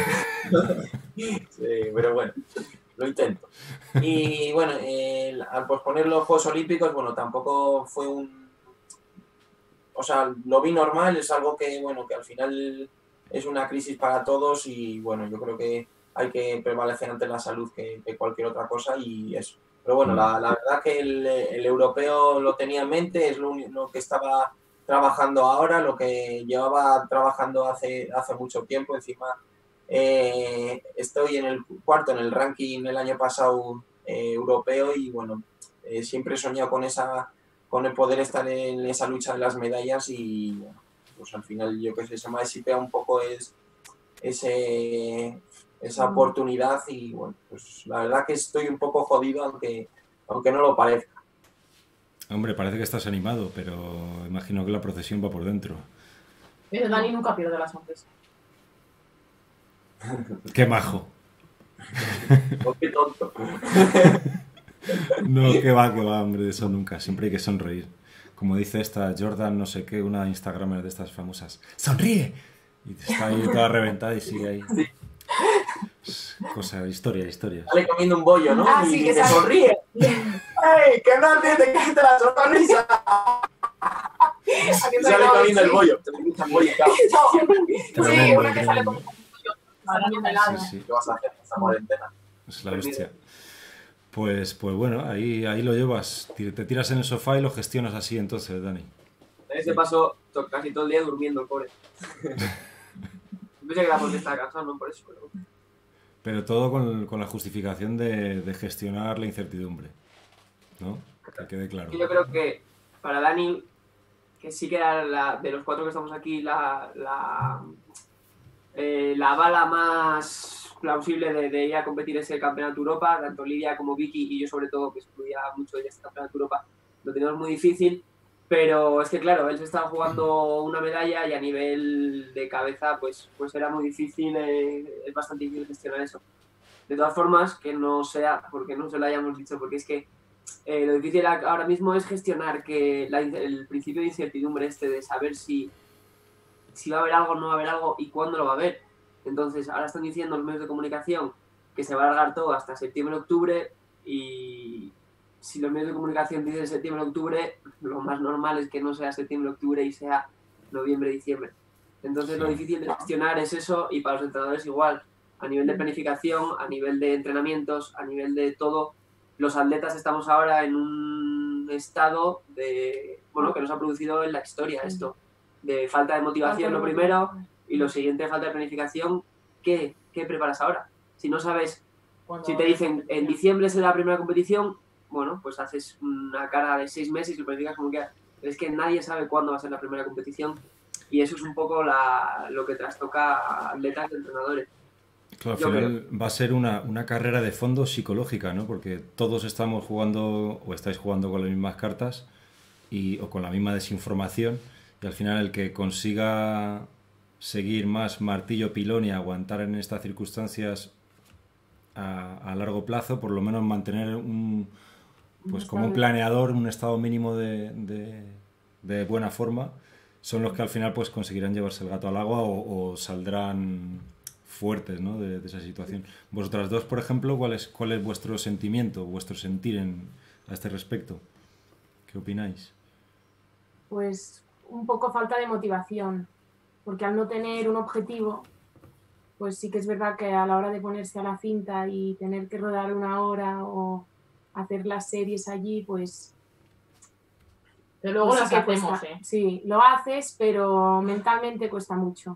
Sí, pero bueno, lo intento. Y bueno, al posponer los Juegos Olímpicos, bueno, tampoco fue o sea, lo vi normal, es algo que, bueno, que al final es una crisis para todos y, bueno, yo creo que hay que prevalecer ante la salud que cualquier otra cosa y eso. Pero bueno, la verdad que el europeo lo tenía en mente, es lo que estaba trabajando ahora, lo que llevaba trabajando hace mucho tiempo. Encima estoy en el cuarto en el ranking el año pasado europeo y bueno, siempre he soñado con el poder estar en esa lucha de las medallas y bueno, pues al final yo que sé, se me ha disipado un poco esa oportunidad y bueno, pues la verdad que estoy un poco jodido aunque no lo parezca. Hombre, parece que estás animado, pero imagino que la procesión va por dentro. Pero Dani nunca pierde la sonrisa. ¡Qué majo! Oh, qué tonto. No, que va, hombre, de eso nunca. Siempre hay que sonreír. Como dice esta Jordan, no sé qué, una Instagramer de estas famosas. ¡Sonríe! Y está ahí toda reventada y sigue ahí. Cosa, historia. Sale comiendo un bollo, ¿no? Ah, y sí, que se sale. sonríe. ¡Ey, que no te quite la sonrisa! Y sale comiendo el bollo. Te gusta el bollo, claro. Sí, Tremendo, una que sale tremendo. con Sí. ¿Qué vas a hacer en esta cuarentena? Es la bestia. Pues bueno, ahí lo llevas. Te tiras en el sofá y lo gestionas así entonces, Dani. Ese paso casi todo el día durmiendo, pobre. Pensé que era porque estaba cansado, no por eso. Pero todo con la justificación de gestionar la incertidumbre, ¿no? Que quede claro. Yo creo que para Dani, que sí que era de los 4 que estamos aquí, la bala más plausible de ir a competir es el Campeonato Europa. Tanto Lidia como Vicky y yo sobre todo, que excluía mucho de este Campeonato Europa, lo teníamos muy difícil. Pero es que claro, él se estaba jugando una medalla y a nivel de cabeza pues era muy difícil, es bastante difícil gestionar eso. De todas formas, que no sea, porque no se lo hayamos dicho, porque es que lo difícil ahora mismo es gestionar que el principio de incertidumbre de saber si va a haber algo, no va a haber algo y cuándo lo va a haber. Entonces, ahora están diciendo los medios de comunicación que se va a alargar todo hasta septiembre-octubre y si los medios de comunicación dicen septiembre-octubre, lo más normal es que no sea septiembre-octubre y sea noviembre-diciembre. Entonces, lo difícil de gestionar es eso y para los entrenadores igual. A nivel de planificación, a nivel de entrenamientos, a nivel de todo, los atletas estamos ahora en un estado que nos ha producido en la historia esto, de falta de motivación lo primero y lo siguiente, falta de planificación. ¿Qué preparas ahora? Si no sabes, si te dicen en diciembre será la primera competición, bueno, pues haces una cara de 6 meses y lo planificas como quieras. Pero es que nadie sabe cuándo va a ser la primera competición y eso es un poco lo que trastoca a atletas y entrenadores. Claro, al final va a ser una carrera de fondo psicológica, ¿no? Porque todos estamos jugando o estáis jugando con las mismas cartas o con la misma desinformación y al final el que consiga seguir más martillo pilón y aguantar en estas circunstancias a largo plazo, por lo menos mantener como un planeador, un estado mínimo de buena forma, son los que al final pues conseguirán llevarse el gato al agua o saldrán fuertes, ¿no? de esa situación. Vosotras dos, por ejemplo, ¿cuál es vuestro sentimiento, vuestro sentir a este respecto? ¿Qué opináis? Pues un poco falta de motivación, porque al no tener un objetivo, pues sí que es verdad que a la hora de ponerse a la cinta y tener que rodar 1 hora o hacer las series allí, pues... Pero luego pues las sí que hacemos, cuesta. Sí, lo haces, pero mentalmente cuesta mucho.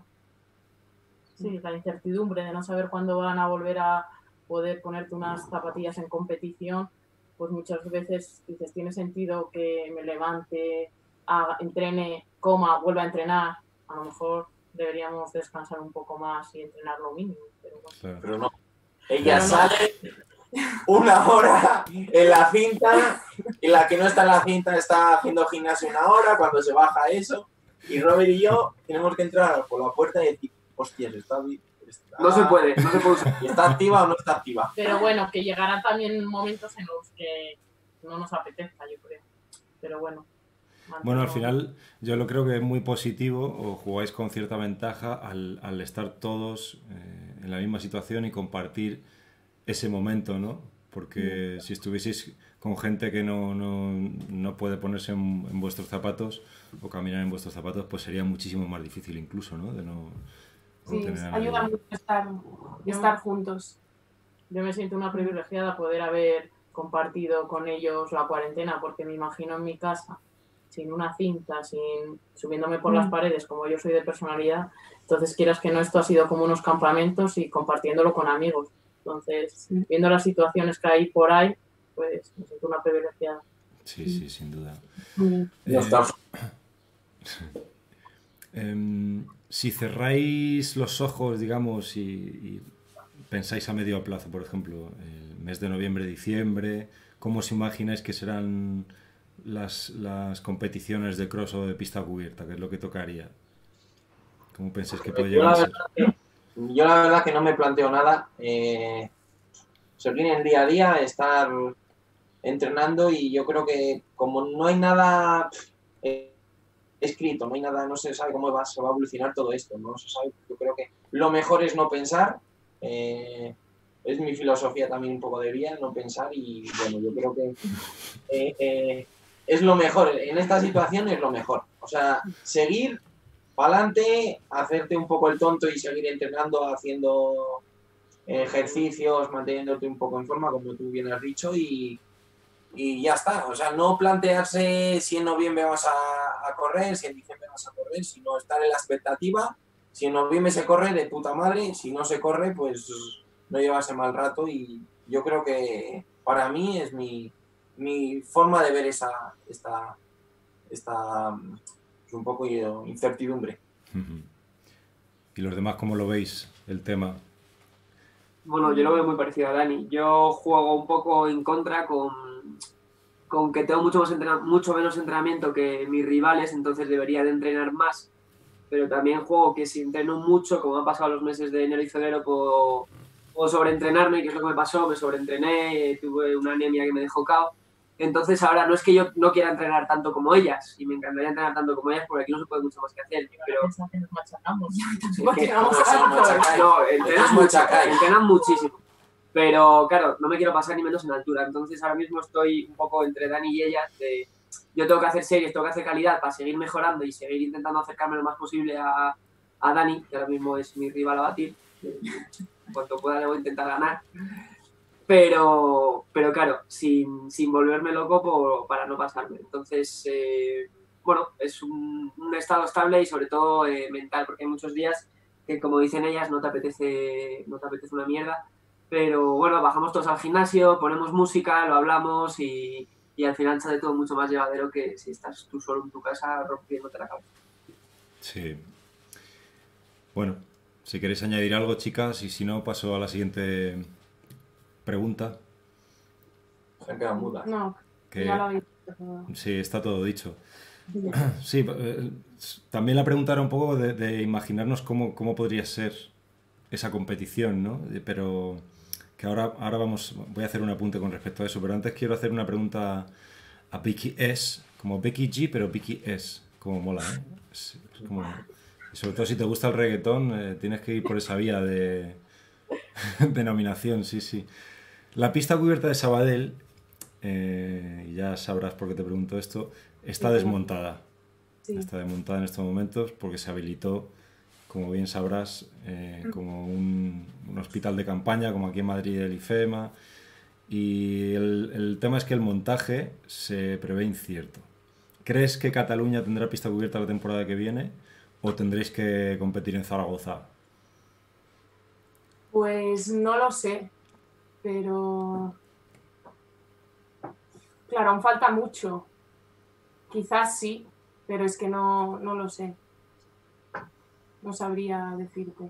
Sí, la incertidumbre de no saber cuándo van a volver a poder ponerte unas zapatillas en competición, pues muchas veces dices, tiene sentido que me levante, entrene, coma, vuelva a entrenar. A lo mejor deberíamos descansar un poco más y entrenar lo mínimo. Pero, bueno. Claro. Pero no. Ella sale 1 hora en la cinta y la que no está en la cinta está haciendo gimnasio 1 hora cuando se baja eso. Y Robert y yo tenemos que entrar por la puerta y decir, hostias, no se puede usar. ¿Está activa o no está activa? Pero bueno, que llegarán también momentos en los que no nos apetezca, yo creo. Pero bueno. Bueno, al final yo lo creo que es muy positivo o jugáis con cierta ventaja al estar todos en la misma situación y compartir ese momento, ¿no? Porque si estuvieseis con gente que no puede ponerse en vuestros zapatos o caminar en vuestros zapatos, pues sería muchísimo más difícil incluso, ¿no? Sí, ayuda mucho estar juntos. Yo me siento una privilegiada poder haber compartido con ellos la cuarentena, porque me imagino en mi casa, sin una cinta, sin subiéndome por las paredes, como yo soy de personalidad. Entonces, quieras que no, esto ha sido como unos campamentos y compartiéndolo con amigos. Entonces, viendo las situaciones que hay por ahí, pues me siento una privilegiada. Sí, sí, sin duda. Si cerráis los ojos, digamos, y pensáis a medio plazo, por ejemplo, el mes de noviembre, diciembre, ¿cómo os imagináis que serán las competiciones de cross o de pista cubierta? ¿Qué es lo que tocaría? ¿Cómo pensáis que puede llegar a ser? Yo la verdad que no me planteo nada. Seguir en el día a día, estar entrenando, y yo creo que como no hay nada escrito, no hay nada, no se sabe cómo se va a evolucionar todo esto, no se sabe. Yo creo que lo mejor es no pensar. Es mi filosofía también un poco de vida, no pensar, y bueno, yo creo que es lo mejor. En esta situación es lo mejor. O sea, seguir para adelante, hacerte un poco el tonto y seguir entrenando, haciendo ejercicios, manteniéndote un poco en forma, como tú bien has dicho, y ya está. O sea, no plantearse si en noviembre vas a correr, si en diciembre vas a correr, sino estar en la expectativa. Si en noviembre se corre, de puta madre. Si no se corre, pues no llevarse mal rato. Y yo creo que para mí es mi forma de ver esta un poco incertidumbre. ¿Y los demás cómo lo veis, el tema? Bueno, yo lo veo muy parecido a Dani. Yo juego un poco en contra con que tengo mucho menos entrenamiento que mis rivales, entonces debería de entrenar más. Pero también juego que si entreno mucho, como han pasado los meses de enero y febrero, puedo sobreentrenarme, que es lo que me pasó, me sobreentrené, tuve una anemia que me dejó cao. Entonces ahora no es que yo no quiera entrenar tanto como ellas, y me encantaría entrenar tanto como ellas, porque aquí no se puede mucho más que hacer, pero... que nos machacamos. Entrenan muchísimo. Pero claro, no me quiero pasar ni menos en altura, entonces ahora mismo estoy un poco entre Dani y ellas de... Yo tengo que hacer series, tengo que hacer calidad para seguir mejorando y seguir intentando acercarme lo más posible a Dani, que ahora mismo es mi rival a batir. En cuanto pueda le voy a intentar ganar. Pero claro, sin volverme loco para no pasarme. Entonces, bueno, es un estado estable y sobre todo mental, porque hay muchos días que, como dicen ellas, no te apetece una mierda. Pero bueno, bajamos todos al gimnasio, ponemos música, lo hablamos y al final sale todo mucho más llevadero que si estás tú solo en tu casa rompiéndote la cabeza. Sí. Bueno, si queréis añadir algo, chicas, y si no, paso a la siguiente pregunta. Se han quedado mudas. No, ya lo habéis dicho. Sí, está todo dicho. Sí, también la pregunta era un poco de imaginarnos cómo podría ser esa competición, ¿no? Pero que ahora voy a hacer un apunte con respecto a eso, pero antes quiero hacer una pregunta a Vicky S, como Becky G, pero Vicky S, como mola, ¿eh? Es como... Sobre todo si te gusta el reggaetón, tienes que ir por esa vía de nominación, sí, sí. La pista cubierta de Sabadell, ya sabrás por qué te pregunto esto, está desmontada. Sí. Está desmontada en estos momentos porque se habilitó, como bien sabrás, como un hospital de campaña, como aquí en Madrid el IFEMA. Y el tema es que el montaje se prevé incierto. ¿Crees que Cataluña tendrá pista cubierta la temporada que viene o tendréis que competir en Zaragoza? Pues no lo sé, pero claro, aún falta mucho. Quizás sí, pero es que no lo sé. No sabría decirte.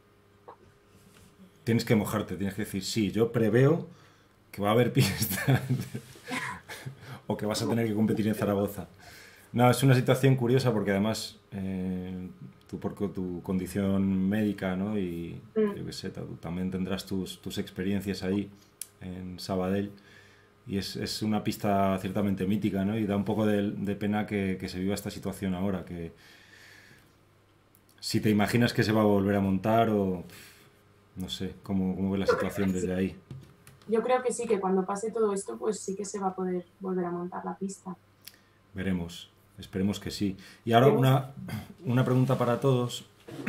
Tienes que mojarte, tienes que decir, sí, yo preveo que va a haber pista o que vas a tener que competir en Zaragoza. No, es una situación curiosa porque además tú por tu condición médica, ¿no? Y yo qué sé, tú también tendrás tus experiencias ahí en Sabadell y es una pista ciertamente mítica, ¿no? Y da un poco de pena que se viva esta situación ahora, que si te imaginas que se va a volver a montar o no sé, cómo ves la situación desde ahí. Yo creo que sí, que cuando pase todo esto, pues sí que se va a poder volver a montar la pista. Veremos, esperemos que sí. Y ahora una pregunta para todos,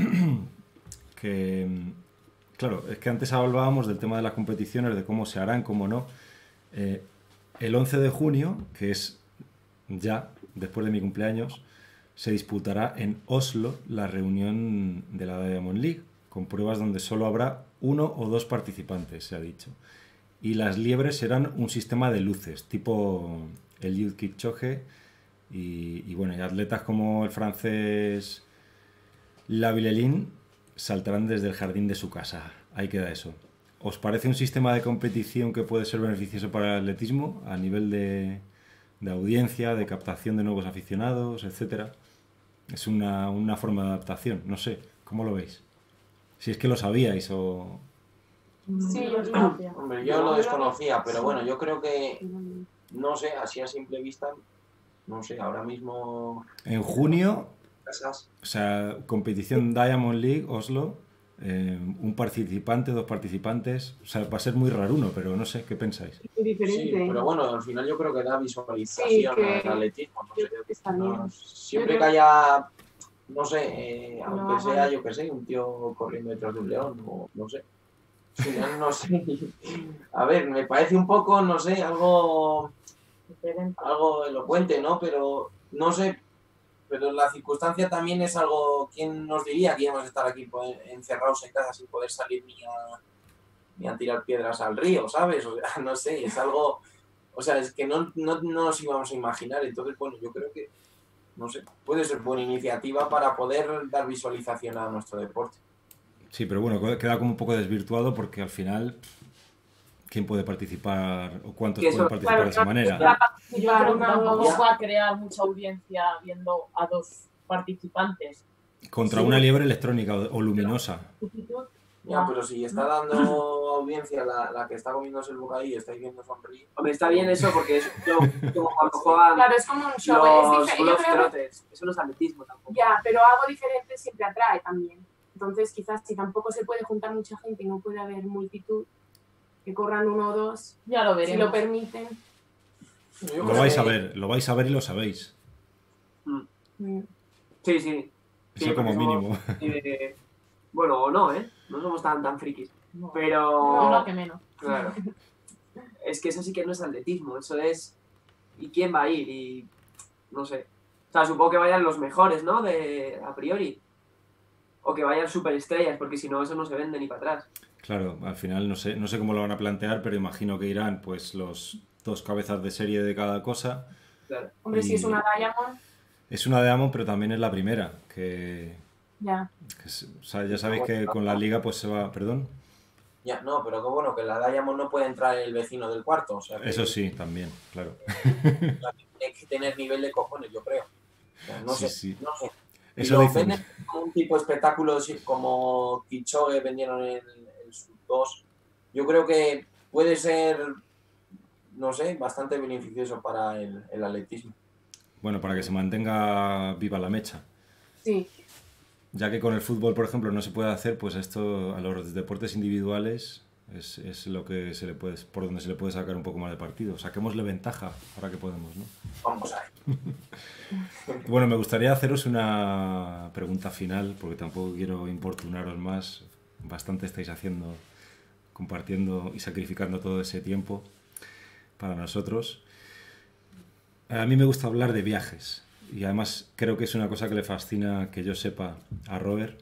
que claro, es que antes hablábamos del tema de las competiciones, de cómo se harán, cómo no. El 11 de junio, que es ya después de mi cumpleaños, se disputará en Oslo la reunión de la Diamond League, con pruebas donde solo habrá 1 o 2 participantes, se ha dicho. Y las liebres serán un sistema de luces, tipo el Eliud Kipchoge, y bueno, y atletas como el francés Lavilelin saltarán desde el jardín de su casa. Ahí queda eso. ¿Os parece un sistema de competición que puede ser beneficioso para el atletismo a nivel de audiencia, de captación de nuevos aficionados, etcétera? Es una forma de adaptación, no sé, ¿cómo lo veis? Si es que lo sabíais o... Sí, yo lo sabía. Hombre, yo lo desconocía, pero bueno, yo creo que, no sé, así a simple vista, no sé, ahora mismo... En junio, Casas. o sea, competición Diamond League, Oslo, un participante, 2 participantes, o sea, va a ser muy raro uno, pero no sé, ¿qué pensáis? Muy diferente. Sí, pero bueno, al final yo creo que da visualización Sí, que- al atletismo. No Yo sé, creo que está bien. siempre Yo que creo- haya, no sé, aunque No, sea, vale. yo qué sé, un tío corriendo detrás de un león, o no sé. Al final, no sé. A ver, me parece un poco, no sé, algo elocuente, ¿no? Pero, no sé, pero la circunstancia también es algo, ¿quién nos diría que íbamos a estar aquí encerrados en casa sin poder salir ni a tirar piedras al río, ¿sabes? O sea, no sé, es algo, o sea, es que no nos íbamos a imaginar. Entonces, bueno, yo creo que, no sé, puede ser buena iniciativa para poder dar visualización a nuestro deporte. Sí, pero bueno, queda como un poco desvirtuado porque al final, ¿quién puede participar o cuántos Que eso, pueden participar de esa manera? Yo creo que tampoco Ya. va a crear mucha audiencia viendo a 2 participantes. Contra Sí. una liebre electrónica o luminosa. Ya, pero si está dando audiencia la que está comiéndose el bocadillo y estáis viendo sonreír. Hombre, está bien eso porque es como cuando juegan Claro, es como un show. los Yo creo que- trotters. Eso no es atletismo tampoco. Ya, pero algo diferente siempre atrae también. Entonces, quizás si tampoco se puede juntar mucha gente y no puede haber multitud, que corran 1 o 2, Ya lo si veremos. lo permiten. Yo Lo creo vais que- a ver, lo vais a ver y lo sabéis. Mm. Sí, sí. Eso Sí, como porque somos, mínimo. bueno, o no, ¿eh? No somos tan frikis. No, Pero... no, que menos. Claro. Es que eso sí que no es atletismo, eso es... ¿Y quién va a ir? Y... no sé. O sea, supongo que vayan los mejores, ¿no? A priori. O que vayan superestrellas, porque si no, eso no se vende ni para atrás. Claro, al final no sé cómo lo van a plantear, pero imagino que irán pues los 2 cabezas de serie de cada cosa. Claro. Hombre, si es una Diamond, Es una de Amon, pero también es la primera, ya. o sea, ya sabéis que con la liga pues se va, perdón. Ya, no, pero qué bueno, que la Diamond no puede entrar el vecino del cuarto. O sea, que Eso sí, también, claro. tiene que tener nivel de cojones, yo creo. O sea, no Sí, sé, sí. no sé. Y Eso lo dicen. venden como un tipo de espectáculo como Kipchoge vendieron el Sub 2. Yo creo que puede ser, no sé, bastante beneficioso para el atletismo. Bueno, para que se mantenga viva la mecha. Sí. Ya que con el fútbol, por ejemplo, no se puede hacer, pues esto a los deportes individuales es lo que por donde se le puede sacar un poco más de partido. Saquémosle ventaja ahora que podemos, ¿no? Vamos a ver. Bueno, me gustaría haceros una pregunta final, porque tampoco quiero importunaros más. Bastante estáis haciendo, compartiendo y sacrificando todo ese tiempo para nosotros. A mí me gusta hablar de viajes y además creo que es una cosa que le fascina que yo sepa a Robert.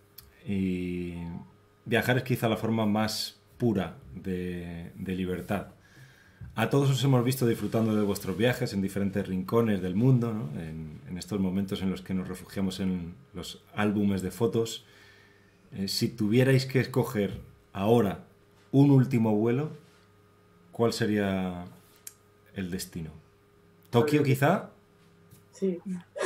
Y viajar es quizá la forma más pura de libertad. A todos os hemos visto disfrutando de vuestros viajes en diferentes rincones del mundo, ¿no? En estos momentos en los que nos refugiamos en los álbumes de fotos. Si tuvierais que escoger ahora un último vuelo, ¿cuál sería el destino? ¿Tokio quizá? Sí.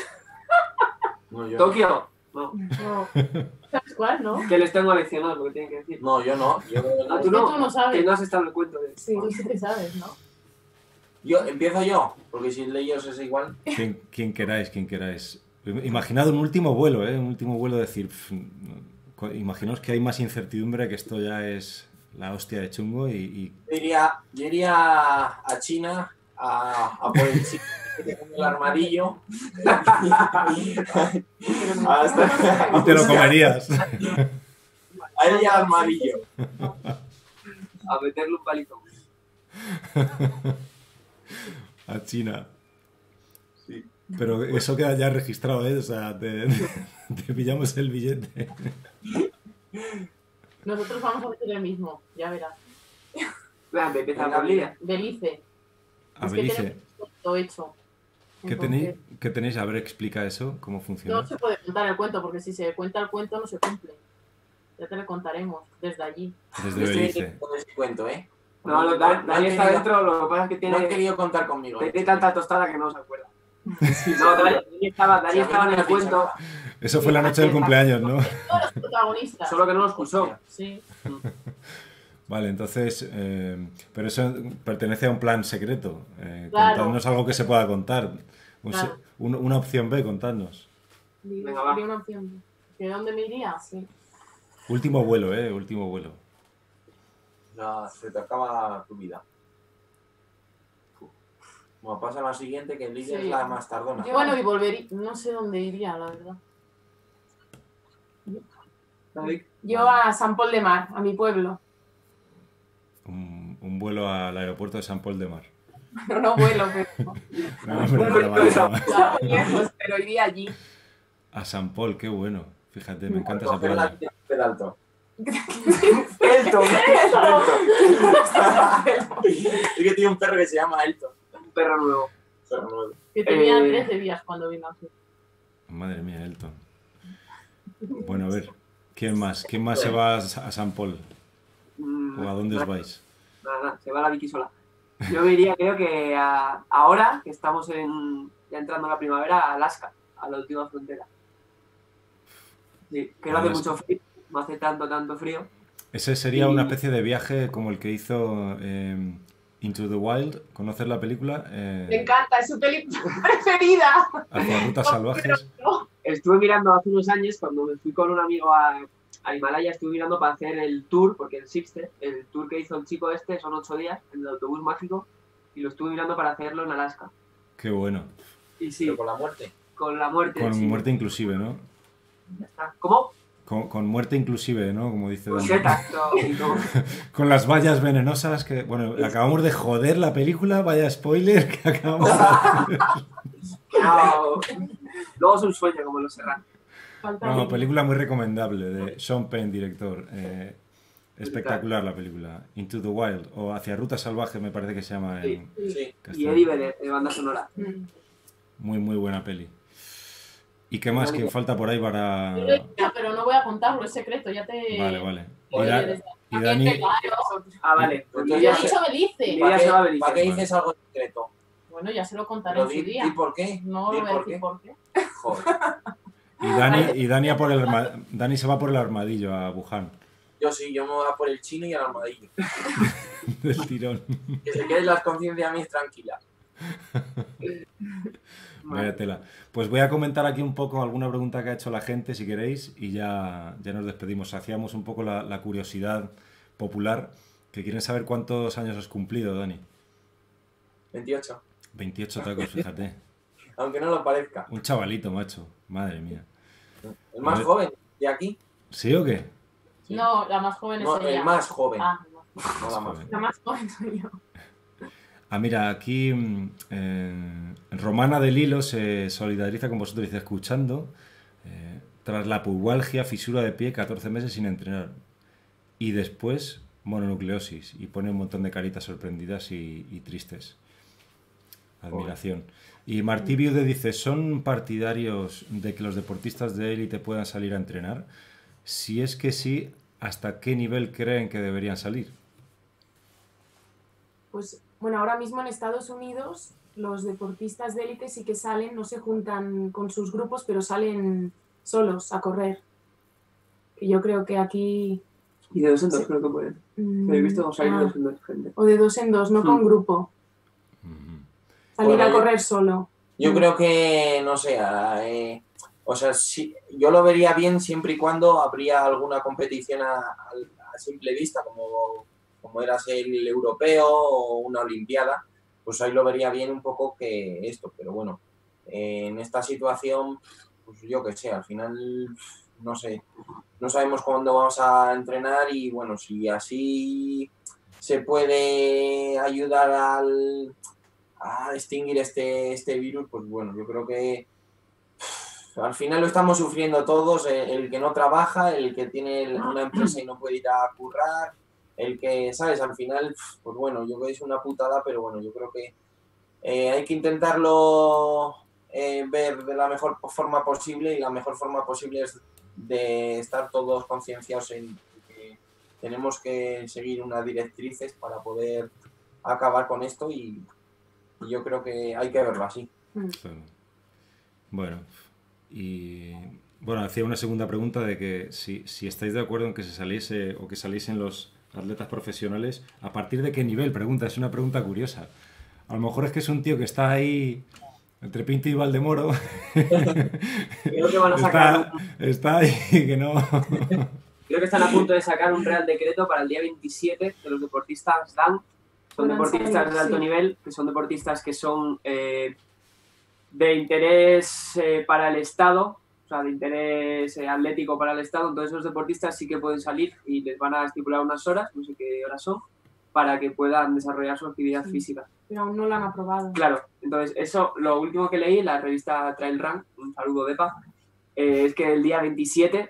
No, yo ¿Tokio? No. No. ¿Sabes cuál, no? Que les tengo leccionados lo que tienen que decir. no. Yo Ah, Es tú que no. tú no sabes. Que no has estado en el cuento de... Sí. Tú sí que sabes, ¿no? empiezo yo, porque si el de ellos es igual. Quien queráis, quien queráis. Imaginad un último vuelo, ¿eh? Un último vuelo, decir... imaginaos que hay más incertidumbre, que esto ya es la hostia de chungo y Yo iría a China a por el chico que tengo el armadillo. y te lo comerías. A él y al armadillo. A meterle un palito. A China. Sí. Pero eso queda ya registrado, ¿eh? O sea, te pillamos el billete. Nosotros vamos a hacer el mismo, ya verás. Venga, empieza con Lidia. Belice. A Es que Belice. tenemos todo hecho. ¿Qué Entonces, tenéis? A ver, explica eso, cómo funciona. no se puede contar el cuento, porque si se cuenta el cuento no se cumple. Ya te lo contaremos desde allí. Desde Yo estoy Belice. con ese cuento, ¿eh? No, Dani está dentro, lo que pasa es que No han tiene, querido contar conmigo. tiene tanta tostada que no se acuerda. No, Dani estaba en el cuento, Eso fue la noche del cumpleaños, ¿no? Todos los protagonistas. solo que no lo escuchó. Sí. Vale, entonces, pero eso pertenece a un plan secreto. Claro. Contadnos algo que se pueda contar. Claro. Una opción B, contadnos. Venga, va. Di una opción. ¿De dónde me iría? Sí. Último vuelo, último vuelo. No, se te acaba tu vida. Bueno, pasa a la siguiente, que Lidia Sí. es la más tardona. Bueno, y volvería. No sé dónde iría, la verdad. David. Yo a San Pol de Mar, a mi pueblo. Un vuelo al aeropuerto de San Pol de Mar. No vuelo, pero No, hombre, broma. claro, lejos, pero iría allí. A San Pol, qué bueno. Fíjate, me encanta esa Coger la playa. de alto. Elton. Es que tiene un perro que se llama Elton. Un perro nuevo. Perro nuevo. Que tenía Eh. 13 días cuando vino aquí. Madre mía, Elton. Bueno, a ver, ¿quién más? ¿Quién más se va a San Pol? ¿O a dónde os vais? Nada, se va la Vicky sola. Yo me iría, creo que ahora, que estamos ya entrando a la primavera, a Alaska, a la última frontera. Sí, que no hace Alaska. mucho frío, no hace tanto frío. Ese sería una especie de viaje como el que hizo Into the Wild. ¿Conoces la película? Me encanta, es su película preferida. Hacia rutas salvajes. Estuve mirando hace unos años, cuando me fui con un amigo a Himalaya, estuve mirando para hacer el tour, porque el Sixte, el tour que hizo el chico este, son 8 días, en el autobús mágico, y lo estuve mirando para hacerlo en Alaska. Qué bueno. Y sí, Pero con la muerte. con la muerte. Con sí. muerte inclusive, ¿no? Ya está. ¿Cómo? Con muerte inclusive, ¿no? Como dice Dani. ¿Qué tacto? ¿Y cómo? Con las vallas venenosas que... Bueno, acabamos de joder la película, vaya spoiler que acabamos de... No. Luego es un sueño, como los Serrano. Falta No, Lidia. película muy recomendable de Sean Penn, director. Espectacular la película. Into the Wild o Hacia rutas salvajes me parece que se llama en Sí. Y castellano. Eddie Vedder, de banda sonora. Muy, muy buena peli. ¿Y qué más? ¿Quién falta por ahí para...? Yo lo diría, pero no voy a contarlo, es secreto, ya te... Vale, vale. Y, Oye, Da- desde- y Dani... Ah, vale. Pues Yo Yo Lidia he dicho Belice. Lidia ¿Para se va a qué, Belice. ¿para qué dices algo secreto? Bueno, ya se lo contaré Pero en su día. di por qué. No Di lo voy a por decir qué. por qué. Joder. Dani se va por el armadillo a Wuhan. Yo sí, yo me voy a por el chino y el armadillo. Del tirón. Que se queden las conciencias a mí tranquilas. Vaya tela. Pues voy a comentar aquí un poco alguna pregunta que ha hecho la gente, si queréis, y ya nos despedimos. Hacíamos un poco la curiosidad popular, que quieren saber cuántos años has cumplido, Dani. 28. 28 tacos, fíjate. Aunque no lo parezca. Un chavalito, macho. Madre mía. El más Vale. joven de aquí. ¿Sí o qué? Sí. No, la más joven es No, ella. el más joven. Ah, no. No la más. Joven. La más joven soy yo. Ah, mira, aquí Romana del Hilo se solidariza con vosotros, dice, escuchando, tras la pubalgia, fisura de pie, 14 meses sin entrenar. Y después, mononucleosis. Y pone un montón de caritas sorprendidas y tristes. Admiración. Y Martí Viude dice, ¿son partidarios de que los deportistas de élite puedan salir a entrenar? Si es que sí, ¿hasta qué nivel creen que deberían salir? Pues bueno, ahora mismo en Estados Unidos los deportistas de élite sí que salen, no se juntan con sus grupos, pero salen solos a correr. Y yo creo que aquí... Y de 2 en 2 creo que pueden. He visto salir de 2 en 2 gente. O de 2 en 2, no con grupo. Salir Bueno, a yo- correr solo. Yo creo que, no sé, o sea, sí, yo lo vería bien siempre y cuando habría alguna competición a simple vista, como era ser el europeo o una olimpiada, pues ahí lo vería bien un poco que esto, pero bueno, en esta situación, pues yo qué sé, al final, no sé, no sabemos cuándo vamos a entrenar y bueno, si así se puede ayudar extinguir este virus, pues bueno, yo creo que al final lo estamos sufriendo todos, el que no trabaja, el que tiene una empresa y no puede ir a currar, el que, ¿sabes? Al final, pues bueno, yo creo que es una putada, pero bueno, yo creo que hay que intentarlo ver de la mejor forma posible, y la mejor forma posible es de estar todos concienciados en que tenemos que seguir unas directrices para poder acabar con esto, y yo creo que hay que verlo así. Claro. Bueno, y bueno, hacía una segunda pregunta de que si estáis de acuerdo en que se saliese o que saliesen los atletas profesionales, ¿a partir de qué nivel? Pregunta, es una pregunta curiosa. A lo mejor es que es un tío que está ahí entre Pinto y Valdemoro. Creo que van a sacar está ahí que no. Creo que están a punto de sacar un real decreto para el día 27 de los deportistas DAN. Son deportistas de alto nivel, que son deportistas que son de interés para el Estado, o sea, de interés atlético para el Estado. Entonces esos deportistas sí que pueden salir y les van a estipular unas horas, no sé qué horas son, para que puedan desarrollar su actividad física. Pero aún no lo han aprobado. Claro, entonces eso, lo último que leí en la revista Trail Run, un saludo de Depa, es que el día 27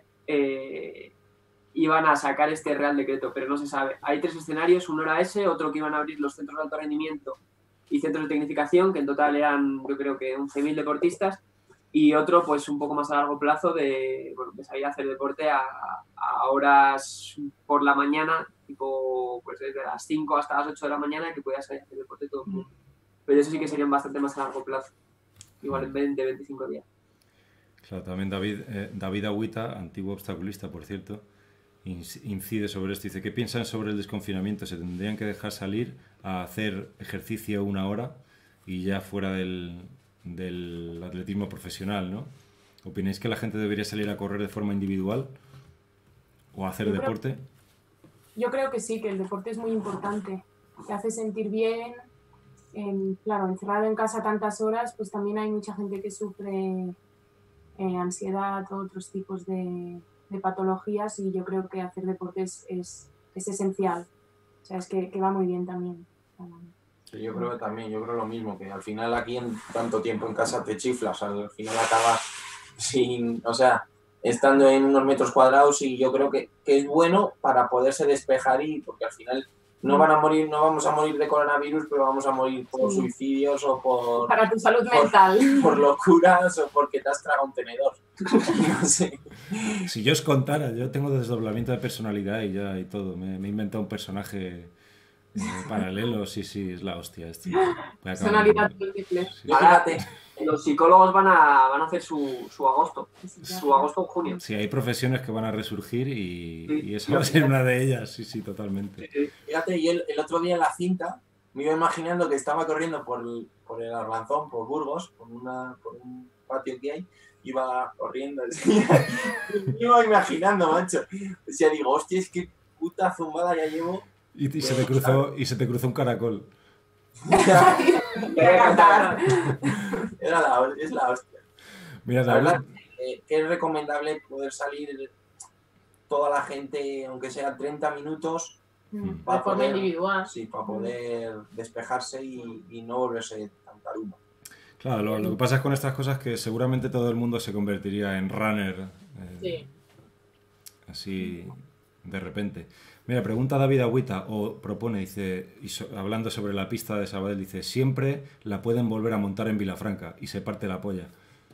iban a sacar este real decreto, pero no se sabe. Hay 3 escenarios, uno era ese, otro que iban a abrir los centros de alto rendimiento y centros de tecnificación, que en total eran, yo creo que 11.000 deportistas, y otro pues un poco más a largo plazo de salir a hacer deporte a horas por la mañana, tipo pues desde las 5 hasta las 8 de la mañana, que puedas salir a hacer deporte todo el mundo. Pero eso sí que serían bastante más a largo plazo, igual en 20-25 días. Claro, también David Agüita, antiguo obstaculista, por cierto, incide sobre esto. Dice, ¿qué piensan sobre el desconfinamiento? ¿Se tendrían que dejar salir a hacer ejercicio 1 hora y ya fuera del atletismo profesional, ¿no? ¿Opináis que la gente debería salir a correr de forma individual o a hacer deporte? Yo creo que sí, que el deporte es muy importante. Te hace sentir bien. Claro, encerrado en casa tantas horas, pues también hay mucha gente que sufre ansiedad o otros tipos de patologías, y yo creo que hacer deporte es esencial. O sea, es que va muy bien también. Sí, yo creo que también, yo creo lo mismo, que al final aquí en tanto tiempo en casa te chiflas, al final acabas estando en unos metros cuadrados, y yo creo que es bueno para poderse despejar, y porque al final no vamos a morir de coronavirus, pero vamos a morir por suicidios o por... Para tu salud mental. Por locuras o porque te has tragado un tenedor. No sé. Si yo os contara, yo tengo desdoblamiento de personalidad y todo. Me he inventado un personaje paralelo, sí, es la hostia esto. Personalidad múltiple. Fíjate, los psicólogos van a hacer su agosto. Su agosto o junio. Sí, hay profesiones que van a resurgir y esa va a ser una de ellas, sí, totalmente. Fíjate, y el otro día en la cinta me iba imaginando que estaba corriendo por el Arlanzón, por Burgos, por un patio que hay, iba corriendo. Me iba imaginando, macho. O sea, digo, hostia, es que puta zumbada ya llevo. Y se te cruzó un caracol. Es la hostia. Mira, la verdad que es recomendable poder salir toda la gente, aunque sea 30 minutos, de forma individual. Sí, para poder despejarse y no volverse tan tarugo. Claro, lo que pasa es con estas cosas que seguramente todo el mundo se convertiría en runner. Así de repente. Mira, pregunta David Agüita, o propone, dice, hablando sobre la pista de Sabadell, dice, siempre la pueden volver a montar en Vilafranca, y se parte la polla.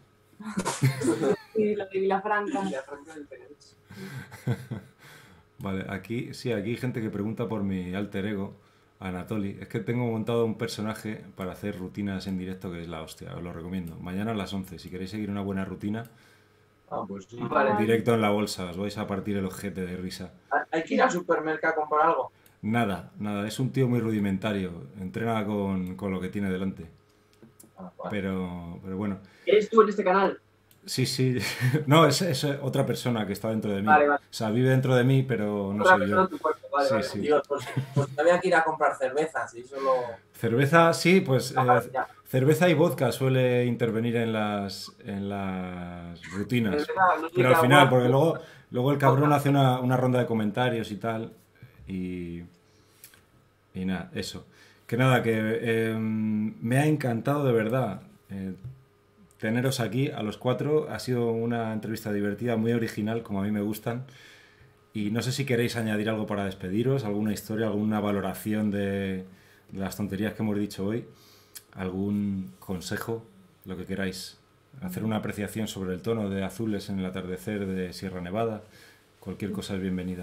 Sí, lo de Vilafranca. Vale, aquí hay gente que pregunta por mi alter ego, Anatoly. Es que tengo montado un personaje para hacer rutinas en directo que es la hostia, os lo recomiendo. Mañana a las 11, si queréis seguir una buena rutina, pues sí. Vale. Directo en la bolsa, os vais a partir el ojete de risa. ¿Hay que ir al supermercado a comprar algo? Nada, es un tío muy rudimentario, entrena con lo que tiene delante. Vale. Pero bueno. ¿Eres tú en este canal? Sí. No, es otra persona que está dentro de mí. Vale. O sea, vive dentro de mí, pero no soy yo. Vale. Sí. Digo, pues había que ir a comprar cervezas y solo... Cerveza, sí, pues cerveza y vodka suele intervenir en las rutinas. Pero al final, porque luego el cabrón hace una ronda de comentarios y tal. Y nada, eso. Que nada, que me ha encantado de verdad teneros aquí a los 4. Ha sido una entrevista divertida, muy original, como a mí me gustan. Y no sé si queréis añadir algo para despediros, alguna historia, alguna valoración de las tonterías que hemos dicho hoy, algún consejo, lo que queráis. Hacer una apreciación sobre el tono de azules en el atardecer de Sierra Nevada. Cualquier cosa es bienvenida.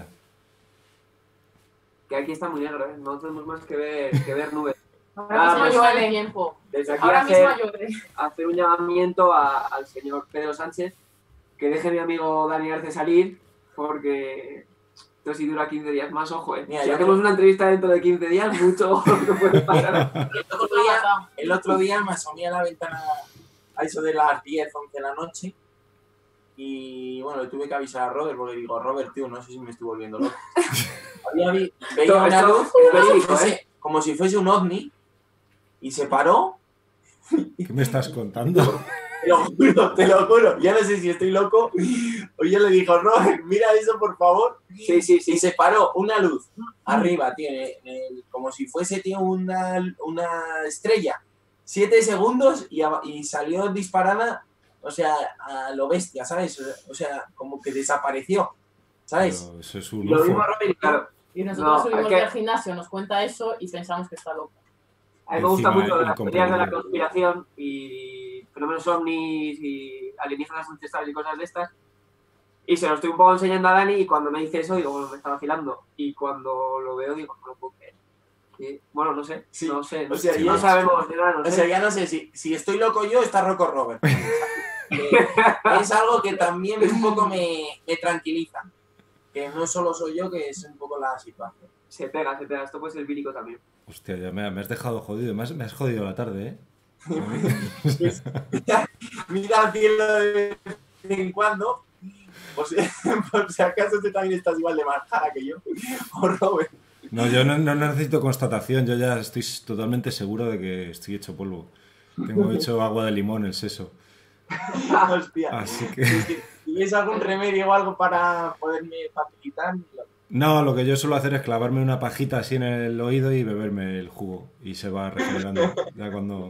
Que aquí está muy negro, ¿eh? No tenemos más que ver nubes. Ahora mismo llueve tiempo. Desde aquí Ahora mismo llueve. hacer un llamamiento al señor Pedro Sánchez que deje a mi amigo Dani Arce salir, porque esto si dura 15 días más, ojo, Mira, si hacemos una entrevista dentro de 15 días, mucho no puede pasar. El otro día me asomé a la ventana a eso de las 10, 11 de la noche y bueno, le tuve que avisar a Robert porque digo, Robert, tío, no sé si me estoy volviendo loco. Veía una luz como si fuese un ovni y se paró. ¿Qué me estás contando? Te lo juro, ya no sé si estoy loco o yo le digo, Robert, mira eso por favor. Sí. Y se paró una luz arriba, tío, como si fuese, tío, una estrella. 7 segundos y salió disparada, o sea, a lo bestia, ¿sabes? O sea, como que desapareció, ¿sabes? Pero eso es un Lo UFO. mismo Robert, claro. Y nosotros subimos que- del gimnasio, nos cuenta eso y pensamos que está loco. A mí me gusta Encima, mucho las teorías de la incomprendible. conspiración y fenómenos ovnis y alienígenas ancestrales y cosas de estas. Y se lo estoy un poco enseñando a Dani y cuando me dice eso digo, bueno, me está vacilando. Y cuando lo veo digo, no lo puedo creer. Y, bueno, no sé, Sí. no sé. O sea, no yo- sabemos, ¿verdad? No O sé. sea, ya no sé si estoy loco yo, está loco Robert. Es algo que también un poco me tranquiliza. Que no solo soy yo, que es un poco la situación. Se pega. Esto puede ser vírico también. Hostia, ya me has dejado jodido. Me has jodido la tarde, ¿eh? Mira al cielo de vez en cuando, por si acaso tú también estás igual de marjada que yo, o Robert. No, yo no necesito constatación. Yo ya estoy totalmente seguro de que estoy hecho polvo. Tengo hecho agua de limón el seso. Hostia. Así que... Si tienes algún remedio o algo para poderme facilitar, No, lo que yo suelo hacer es clavarme una pajita así en el oído y beberme el jugo. Y se va regenerando ya cuando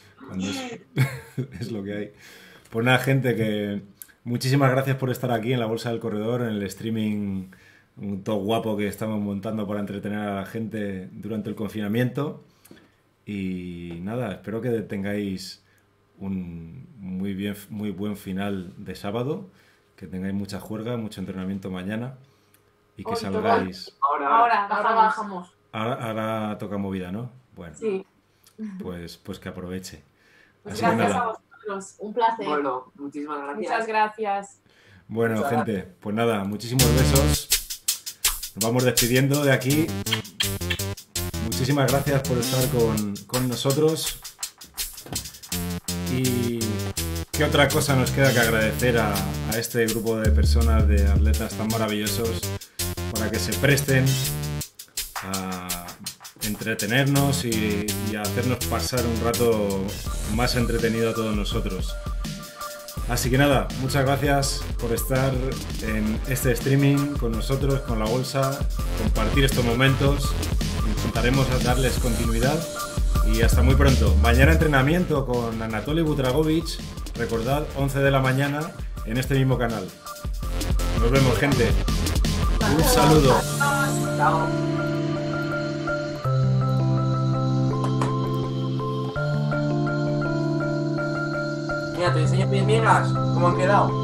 es lo que hay. Pues nada, gente, que muchísimas gracias por estar aquí en la Bolsa del Corredor, en el streaming todo guapo que estamos montando para entretener a la gente durante el confinamiento. Y nada, espero que tengáis un muy buen final de sábado, que tengáis mucha juerga, mucho entrenamiento mañana y que Hoy salgáis... Ahora, Trabajamos. Ahora toca movida, ¿no? Bueno, Sí. pues que aproveche. Pues Así que gracias a nada. vosotros. Un placer. Bueno, muchísimas gracias. Muchas gracias. Bueno, Muchas gente, pues nada, muchísimos besos. Nos vamos despidiendo de aquí. Muchísimas gracias por estar con nosotros. Y qué otra cosa nos queda que agradecer a este grupo de personas, de atletas tan maravillosos, para que se presten a entretenernos y a hacernos pasar un rato más entretenido a todos nosotros. Así que nada, muchas gracias por estar en este streaming con nosotros, con la bolsa, compartir estos momentos. Intentaremos darles continuidad y hasta muy pronto. Mañana entrenamiento con Anatoly Butragovic, recordad, 11 de la mañana en este mismo canal. Nos vemos, gente. Un saludo. Chao. Mira, te enseño mis migas, cómo han quedado.